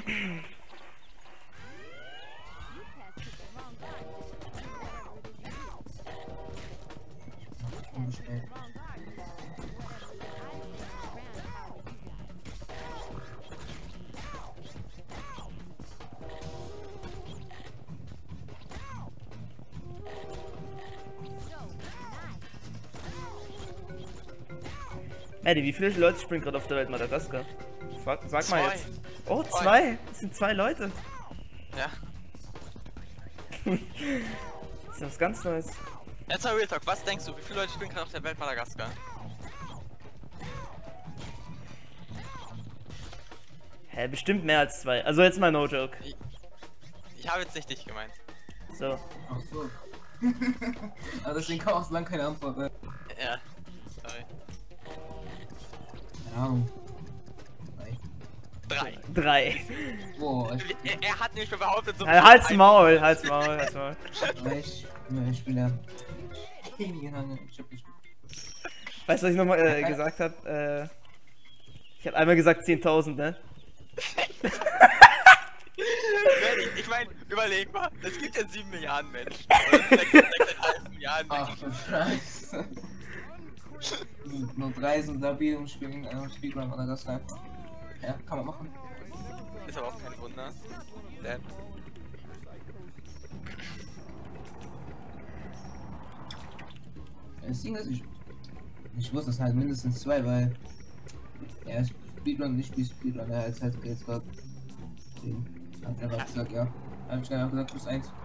passed to the wrong guy. Whatever it is you do. Umgestellt. Wrong guy. Whatever it is I think around how you guys. So, nice. Eddie, wie viele Leute spielen gerade auf der Welt Madagaskar? Sag, sag Zwei. mal jetzt. Oh, Zwei. zwei? Das sind zwei Leute. Ja. Das ist was ganz Neues. Jetzt mal Real Talk, was denkst du, wie viele Leute spielen gerade auf der Welt Madagaskar? Hä, bestimmt mehr als zwei. Also jetzt mal no joke. Ich, ich habe jetzt nicht dich gemeint. So. Ach so. Aber deswegen kam auch so lange keine Antwort. Ne? Ja. Sorry. Keine Ahnung. Nein. Drei. Drei. Boah, ich, Er, er hat nämlich behauptet, so Äh, Halt's Maul, halt's Maul, halt's Maul. ich, ja, ich bin ja. Ich hab nicht. Weißt du, was ich nochmal äh, gesagt hab? Äh, ich hab einmal gesagt zehntausend, ne? Ich, ich meine, überleg mal, es gibt ja sieben Milliarden Menschen. Oder sechs Komma fünf Milliarden Ach Menschen. du Scheiße. Nur drei sind stabil und spielen äh, Speedrun oder das einfach. Ja, kann man machen. Ist aber auch kein Wunder. Denn Das Ding ist, ich, ich wusste es halt mindestens zwei, weil er ist Speedrun und ich spiele Speedrun, er ist halt jetzt gerade. Hab ich einfach gesagt, ja. Hab ich einfach gesagt, plus eins.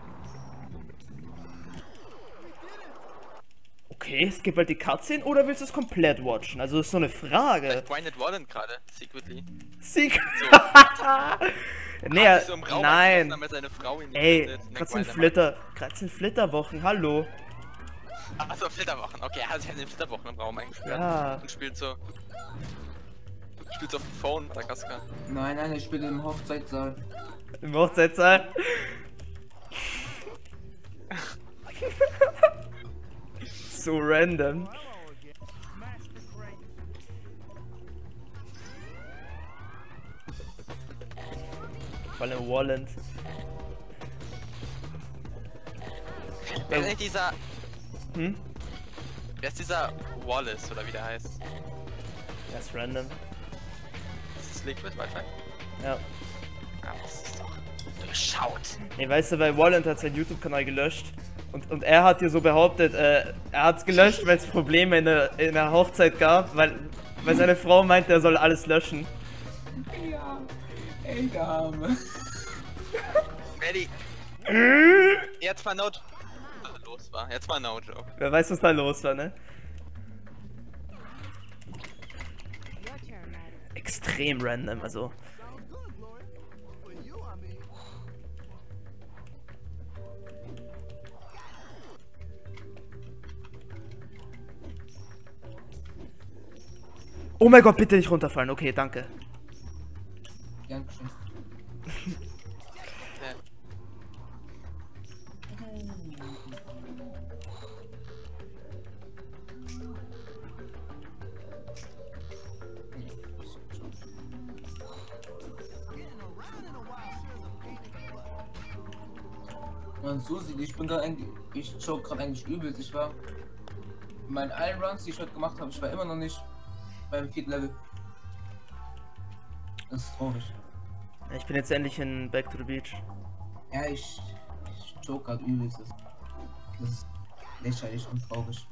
Okay, es gibt halt die Cutscene oder willst du es komplett watchen? Also das ist so eine Frage. Branded Warden gerade, secretly. Sieg. So. nee, Hat sich so im Raum nein. angeschlossen, damit seine Frau ihn nicht Ey, findet. Und gerade dann sind Gwyneth Flitter, gerade sind Flitterwochen, hallo. meint- Achso, Flitterwochen. Okay, er hat sich halt in den Flitterwochen im Raum eingesperrt. Ja. Und spielt so. Spielt so auf dem Phone, Madagaskar. Nein, nein, ich spiele im Hochzeitssaal. Im Hochzeitssaal. So random. Vor allem Walland. Wer ist eigentlich dieser. Hm? Wer ist dieser Wallace oder wie der heißt? Das ist random. Ist das Liquid Wi-Fi? Ja. Ah, das ist doch durchschaut. Nee, weißt du, weil Walland hat seinen YouTube-Kanal gelöscht. Und, und er hat hier so behauptet, äh, er hat es gelöscht, weil es Probleme in der, in der Hochzeit gab, weil, weil seine Frau meinte, er soll alles löschen. Ja, ey, der Arme. Ready? Jetzt mal no was los war. Jetzt mal no joke. Wer weiß, was da los war, ne? Your turn, madam. Extrem random, also. Sounds good, Lloyd. For you, I mean. Oh mein Gott, bitte nicht runterfallen. Okay, danke. Dankeschön. Okay. Man, Susi, ich bin gerade eigentlich, ich choke gerade eigentlich übelst. Ich war, in meinen allen Runs, die ich heute gemacht habe, ich war immer noch nicht beim vierten Level. Das ist traurig. Ja, ich bin jetzt endlich in Back to the Beach. Ja, ich, ich joke grad übelst. Das, das ist lächerlich und traurig.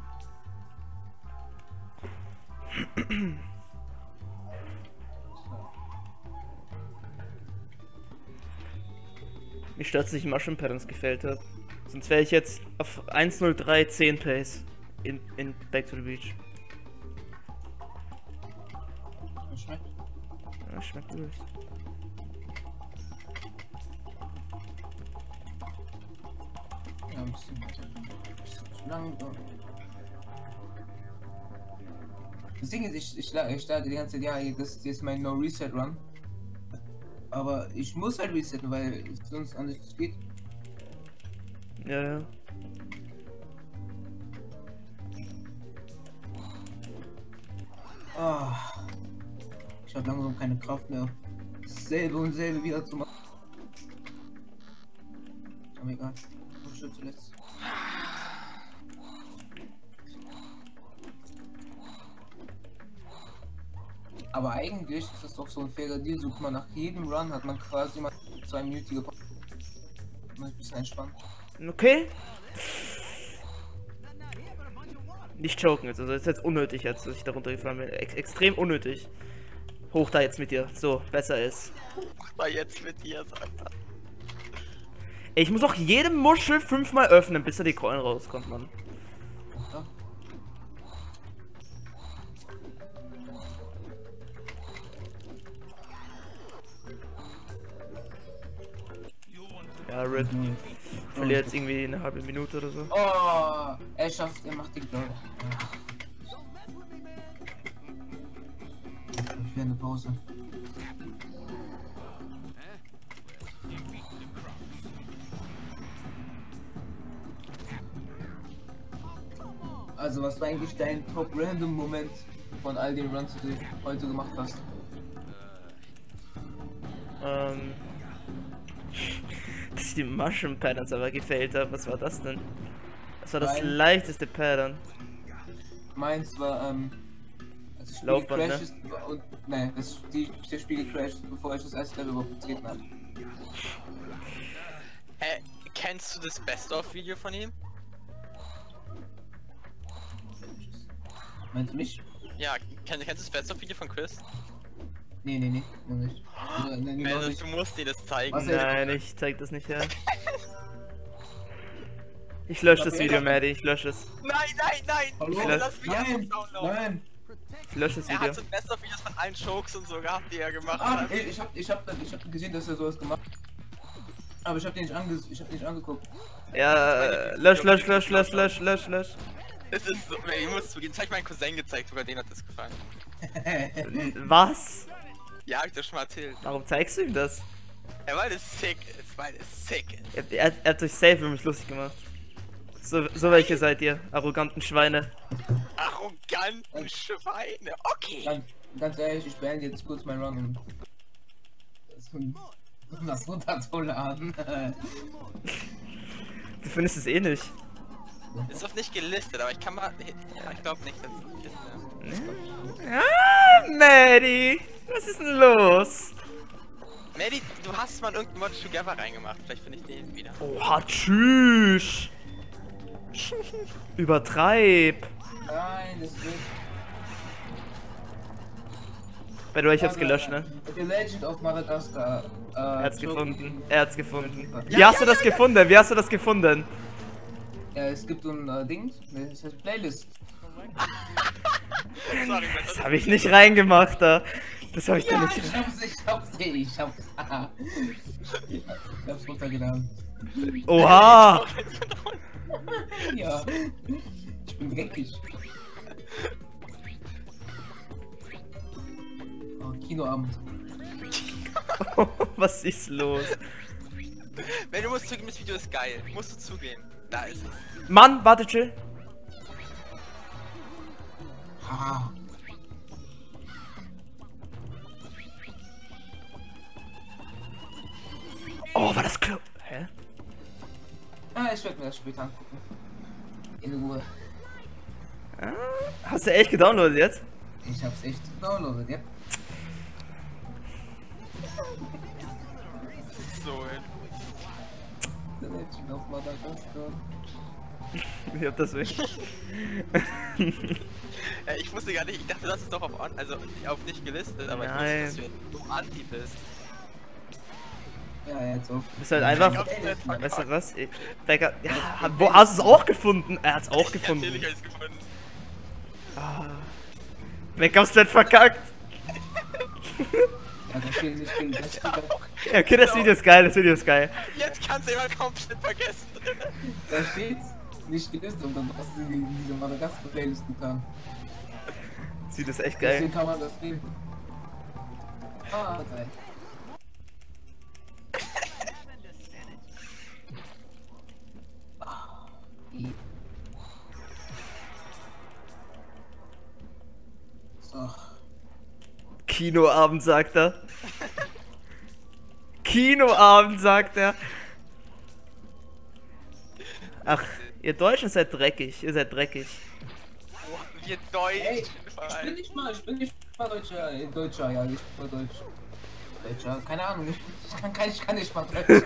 Mich stört, dass ich Mushroom Patterns gefällt habe. Sonst wäre ich jetzt auf eins null drei zehn Pace in, in Back to the Beach. Das schmeckt. Ja, schmeckt übelst. Ja, ein bisschen, ein bisschen zu lang. Das Ding ist, ich, ich, ich starte die ganze Zeit, ja, das ist jetzt mein No-Reset-Run. Aber ich muss halt resetten, weil es sonst anders nicht geht. Ja, ja. Ah, ich habe langsam keine Kraft mehr. Dasselbe und selbe wieder zu machen. Aber egal. So schön zuletzt. Aber eigentlich ist das doch so ein fairer Deal. So, guck mal, nach jedem Run hat man quasi mal zwei Minütige Pause. Ein bisschen entspannt. Okay. Nicht joken jetzt, also das ist jetzt unnötig jetzt, dass ich da runtergefahren bin. Ex extrem unnötig. Hoch da jetzt mit dir. So, besser ist. War jetzt mit dir, sagt er. Ey, ich muss auch jede Muschel fünfmal öffnen, bis da die Coin rauskommt, Mann. Ja. Ja, Red. Mhm. Verliert jetzt irgendwie eine halbe Minute oder so. Oh, er schafft, er macht die Glaube. Ich will eine Pause. Also, was war eigentlich dein Top-Random-Moment von all den Runs, die du heute gemacht hast? Ähm. Dass ich die Mushroom Patterns aber gefällt habe. Was war das denn? Das war das Nein. leichteste Pattern. Meins war, ähm, als das Spiel Laufband, gecrashed ne? ist und, nein, das, die, das Spiel gecrashed ist, bevor ich das erste Level überhaupt betreten habe. Hä, kennst du das Best-of-Video von ihm? Meinst du nicht? Ja, kenn, kennst du das Best-of-Video von Chris? Nee, nee, nee, noch nicht. Oder, nee, nee, noch Mensch, nicht. du musst dir das zeigen. Was? Nein, ich zeig das nicht her. Ich lösche das Video, Maddie, ich lösche es. Nein, nein, nein! Hallo? Alter, lass mich erst Nein, downloaden. nein! Ich lösche das Er Video. hat so Best-of-Videos von allen Chokes und so gehabt, die er gemacht Ah, hat. ey, ich hab, ich hab, ich hab gesehen, dass er sowas gemacht hat. Aber ich hab den nicht, ange ich hab den nicht angeguckt. Ja, lösch, lösch, lösch, lösch, lösch, lösch, lösch. Es ist so, ich muss zugeben, das hab ich meinen Cousin gezeigt, sogar den hat das gefallen. Was? Ja, hab ich das schon mal erzählt. Warum zeigst du ihm das? Ja, weil es sick ist, weil es sick ist. Er, er, er hat sich safe über mich lustig gemacht. So, so welche seid ihr, arroganten Schweine. Arroganten Schweine, okay. Ganz, ganz ehrlich, ich beende jetzt kurz mein Run und das, um das runterzuladen. Du findest es eh nicht. Ist oft nicht gelistet, aber ich kann mal. Ja, ich glaube nicht, dass es ist. Ah, Maddie! Was ist denn los? Maddie, du hast mal irgendein Mod Together reingemacht. Vielleicht finde ich den wieder. Oha, tschüss! Übertreib! Nein, das wird. Bei du, ich hab's gelöscht, ne? The Legend of Madagascar. Äh, Er hat's gefunden. Er hat's gefunden. Ja, Wie hast du das gefunden? Wie hast du das gefunden? Ja, es gibt so ein äh, Ding, das heißt Playlist. Sorry, Das habe ich nicht reingemacht da. Das habe ich da Ja, nicht. ich hab's, ich hab's, ich hab's. Ich hab's runtergeladen. Oha! Ja, ich bin dreckig. Oh, Kinoabend. Was ist los? Wenn du musst zugeben, das Video ist geil. Musst du zugeben. Da ist es. Mann, warte, chill. Ah. Oh, war das Klo. Hä? Ah, ich werde mir das später angucken. In Ruhe. Ah, hast du echt gedownloadet jetzt? Ich hab's echt gedownloadet, ja. So hin. Der Legend auf Madagaskar. Ich hab das weg. Ja, ich wusste gar nicht, ich dachte, das ist doch auf, on, also auf dich gelistet, aber Nein. ich wusste, dass du Anti bist. Ja, jetzt auf. Ist halt einfach. Ich hab's nicht Weißt du verkackt. was? Ich- Becker, ja, wo hast du es auch gefunden? Er hat's auch gefunden. Natürlich hab ich's gefunden. Ah. Becker hab's nicht verkackt. Ja, da steht nicht gegen das wieder. Ja, okay, das Video ist geil, das Video ist geil. Jetzt kannst du immer komplett vergessen. Da steht's nicht gelistet und dann hast du die- diese Madagaskar-Playlist getan. Sieht das echt geil. Deswegen kann man das nehmen. Ah, geil. Ah, i- So. Kinoabend, sagt er. Kinoabend, sagt er. Ach, ihr Deutschen seid dreckig, ihr seid dreckig. Boah, wir Deutsch. Ey, ich bin nicht mal, ich bin nicht mal Deutscher, äh, Deutscher, ja, ich bin Deutsch. Deutscher, keine Ahnung, ich, ich, kann, kein- ich kann nicht mal Deutsch.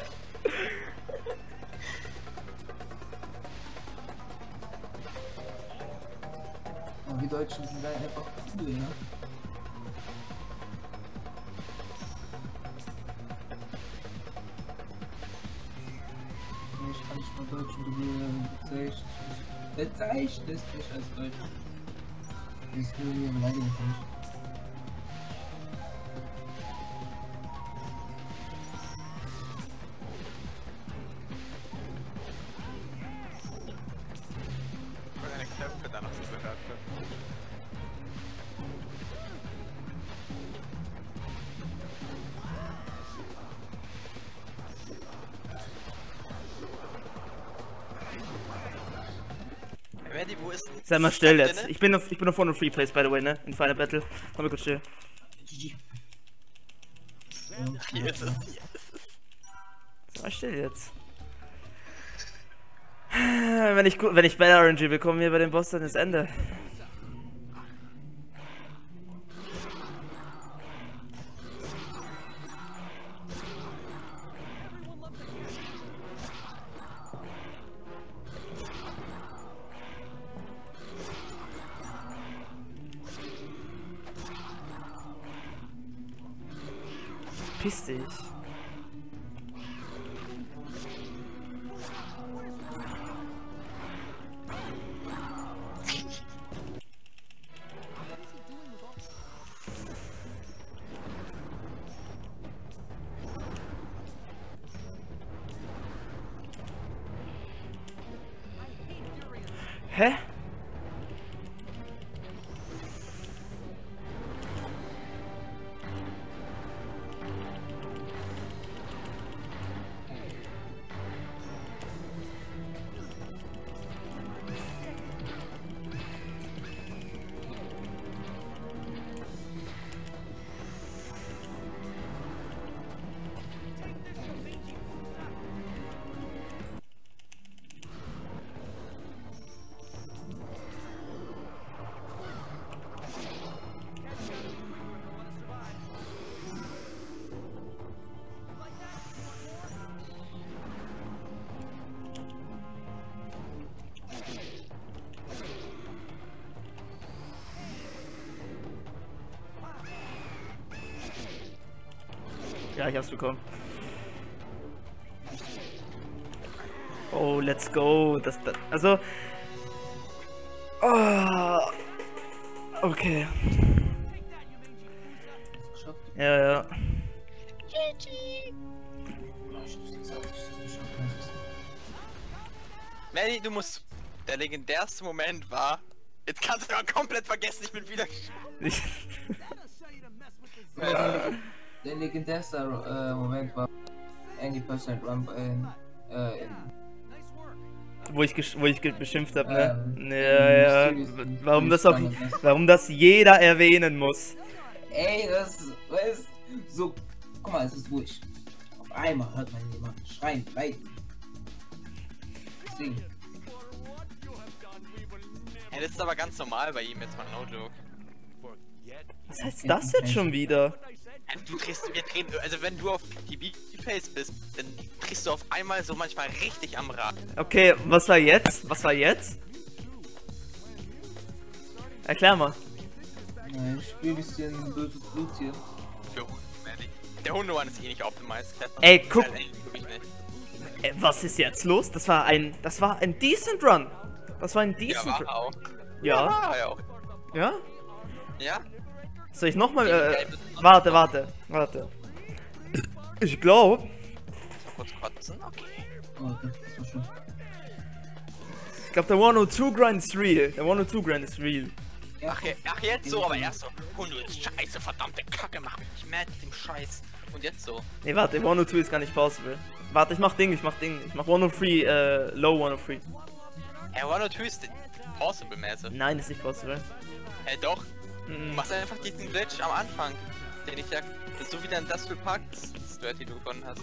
Ja, wir Deutschen sind halt einfach cool, ne? Ich kann nicht mal Deutsch und du bezeichnest bezeichnest mich als Deutsch. Das ist nur mir beleidigt nicht. Und deine Knöpfe dann noch so gehört wird. Mandy, wo ist denn... Sei mal still Was jetzt. denn? Ich bin auf, ich bin auf One Free Plays, by the way, ne? In Final Battle. Komm mal kurz still. G G. Hier ist es. Sei mal still jetzt. Wenn ich, gu- wenn ich Bell R N G bekomme hier bei dem Boss, dann ist Ende. Piss dich. Hä? Ja, ich hab's bekommen. Oh, let's go. Das, das also. Oh, okay. Geschafft. Ja, ja. Ja, ich wusste jetzt auch nicht, dass du schaffen kannst. Mandy, du musst... Der legendärste Moment war... Jetzt kannst du aber komplett vergessen, ich bin wieder... Ich, Ja, der, der legendärste äh, Moment war eighty percent Run in, äh, in wo ich, gesch- wo ich ge- beschimpft habe, ne? Ähm, Ja, ja. Mysterious- Warum das auch, Mysterious- warum das jeder erwähnen muss. Ey, das ist so. Guck mal, es ist ruhig. Auf einmal hört man jemanden schreien, leiden. Deswegen. Ja, das ist aber ganz normal bei ihm, jetzt mal no joke. Was heißt das jetzt schon wieder? Du drehst, wir drehen, also wenn du auf die B-Face bist, dann drehst du auf einmal so manchmal richtig am Rad. Okay, was war jetzt? Was war jetzt? Erklär mal. Ja, ich spiele ein bisschen böses Blut hier. Für Hunde, Manny. Der Hunde-One ist eh nicht optimized. Ey, guck. Das ist halt echt wirklich nicht. Ey, was ist jetzt los? Das war ein, das war ein decent Run. Das war ein Ja, decent war Run. auch. Ja. War er auch. Ja? Ja? Soll ich nochmal, äh, warte, warte, warte. Ich glaube, Kurz kotzen, okay. Oh, das war schön. ich glaube der hundertzwei Grind ist real. Der hundertzwei Grind ist real. Ach, je- ach jetzt so, aber erst so. Hunde ist scheiße, verdammte Kacke, mach mich nicht mad mit dem Scheiß. Und jetzt so. Nee, warte, hundertzwei ist gar nicht possible. Warte, ich mach Ding, ich mach Ding. Ich mach hundertdrei, äh, low hundertdrei. Hey, hundertzwei ist possible, Mäßig. Nein, ist nicht possible. Hey, doch. Du Mhm. machst einfach diesen Glitch am Anfang, den ich ja, das ist so wie der Industrial Park Strat, die du gefunden hast.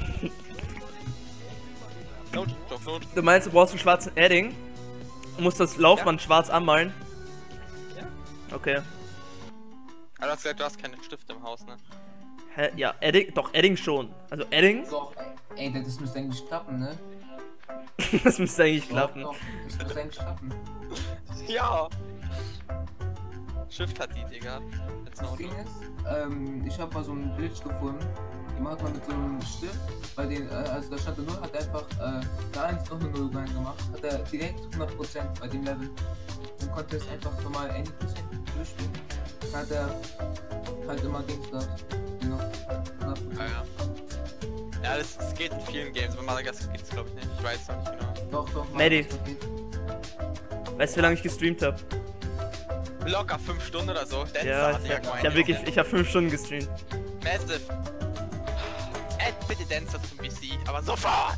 Not, doch, not. Du meinst, du brauchst einen schwarzen Edding? Du musst das Laufband schwarz anmalen? Ja. Okay. Aber du hast gesagt, du hast keine Stifte im Haus, ne? Hä? Ja, Edding, doch, Edding schon. Also Edding, Doch, ey, ey, das müsste eigentlich klappen, ne? das müsste eigentlich Doch, klappen. Doch, das müsste eigentlich klappen. Ja! Shift hat die, Digga. Jetzt Das noch. Ding ist, ähm, ich habe mal so einen Glitch gefunden. Den macht man mit so einem Stift, bei den, äh, also da stand eine null, hat er einfach äh, eine eins noch eine null reingemacht. Hat er direkt hundert Prozent bei dem Level. Dann konnte er es einfach normal einzig Prozent durchspielen. Dann hat er halt immer Dings gehabt. Genau. hundert Prozent. Ja, ja. Ja, das, das geht in vielen Games, bei Madagaskar geht's glaube ich nicht. Ich weiß noch nicht genau. Doch, doch. Maddie. das geht. Weißt du, wie lange ich gestreamt habe? Locker fünf Stunden oder so. That's Ja, hart, ich ja, hab, gemein, ich hab wirklich, Junge. ich habe fünf Stunden gestreamt. Massive. Add bitte Dancer zum V C, aber sofort!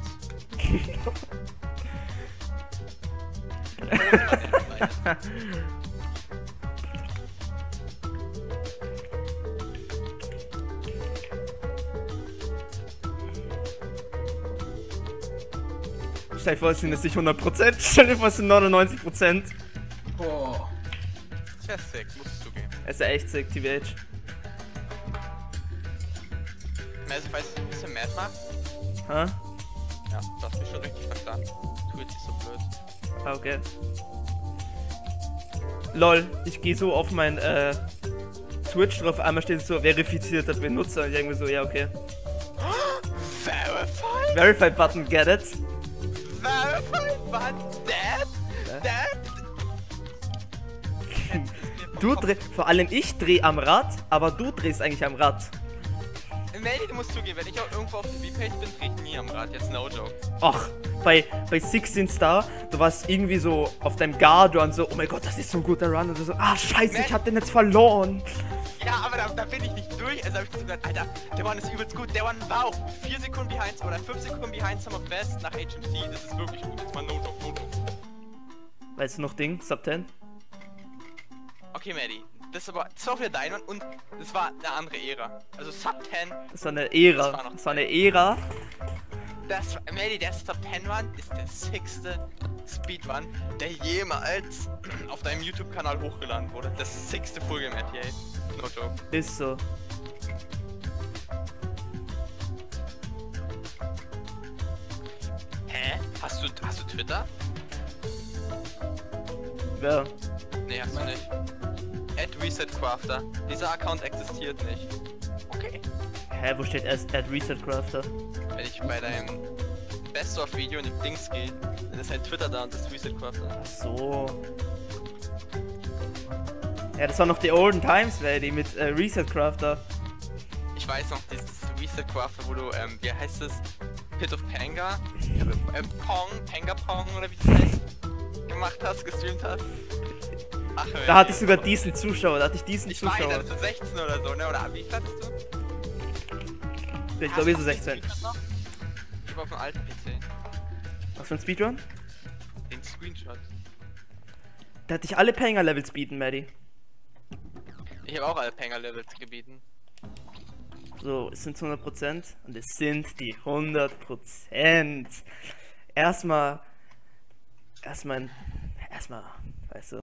Stell dir vor, es sind jetzt nicht hundert Prozent. Stell dir vor, es sind neunundneunzig Prozent. Boah. Das wär sick, musst du zugeben. Es ist ja echt sick, T V H. Massive, weißt du, ein bisschen mad macht? Ha? Ja, du hast mich schon richtig verstanden. Tu jetzt nicht so blöd. Ah, okay. Lol, ich gehe so auf mein äh, Twitch und auf einmal steht so verifizierter Benutzer und ich denke mir so, ja okay. Verified? Verified Button, get it? Verified, but that? That? Du drehst, vor allem ich dreh am Rad, aber du drehst eigentlich am Rad. Melly, du musst zugeben, wenn ich auch irgendwo auf der V-Page bin, dreh ich nie am Rad, jetzt no joke. Ach, bei, bei sechzehn Star, du warst irgendwie so auf deinem Guard und so, oh mein Gott, das ist so ein guter Run und du so, ah scheiße, ich hab den jetzt verloren. Ja, aber da, da bin ich nicht durch, also hab ich gesagt, Alter, der One ist übelst gut, der One war auch vier Sekunden behind, oder fünf Sekunden behind Some of Best nach H M C, das ist wirklich gut, jetzt mal no joke, no joke. Weißt du noch Ding, Sub zehn? Okay, Maddie, das, aber, das war auch wieder dein One und das war eine andere Ära. Also Sub zehn, Das war eine Das Ära, war noch das war eine Ära. das, Maddie, der Sub zehn Run ist der sixte Speedrun, der jemals auf deinem YouTube-Kanal hochgeladen wurde. Das sixte Fullgame R T A. No joke. Ist so. Hä? Hast du, hast du Twitter? Ja. Nee, hast du nicht. At ResetCrafter. Dieser Account existiert nicht. Okay. Hä, wo steht erst Ad Reset Crafter? Wenn ich bei deinem Best-of-Video in die Dings gehe, dann ist halt Twitter da und das ist ResetCrafter. Ach so. Ja, das war noch die olden times, Lady, mit äh, Reset Crafter. Ich weiß noch, dieses ResetCrafter, wo du, ähm, wie heißt es? Pit of Panga? Ähm, Pong, Panga Pong oder wie das heißt? Gemacht hast, gestreamt hast. Ach, Da hatte ich sogar diesen Zuschauer, da hatte ich diesen Ich meine, Zuschauer. das ist sechzehn oder so, ne? Oder wie viel hattest du? Ich glaube, wir sind sechzehn. Ich hab auf dem alten P C. Was für ein Speedrun? Den Screenshot. Da hatte ich alle Panga-Levels bieten, Maddie. Ich habe auch alle Panga-Levels gebieten. So, es sind hundert Prozent und es sind die hundert Prozent. Erstmal, erstmal, erstmal, weißt du.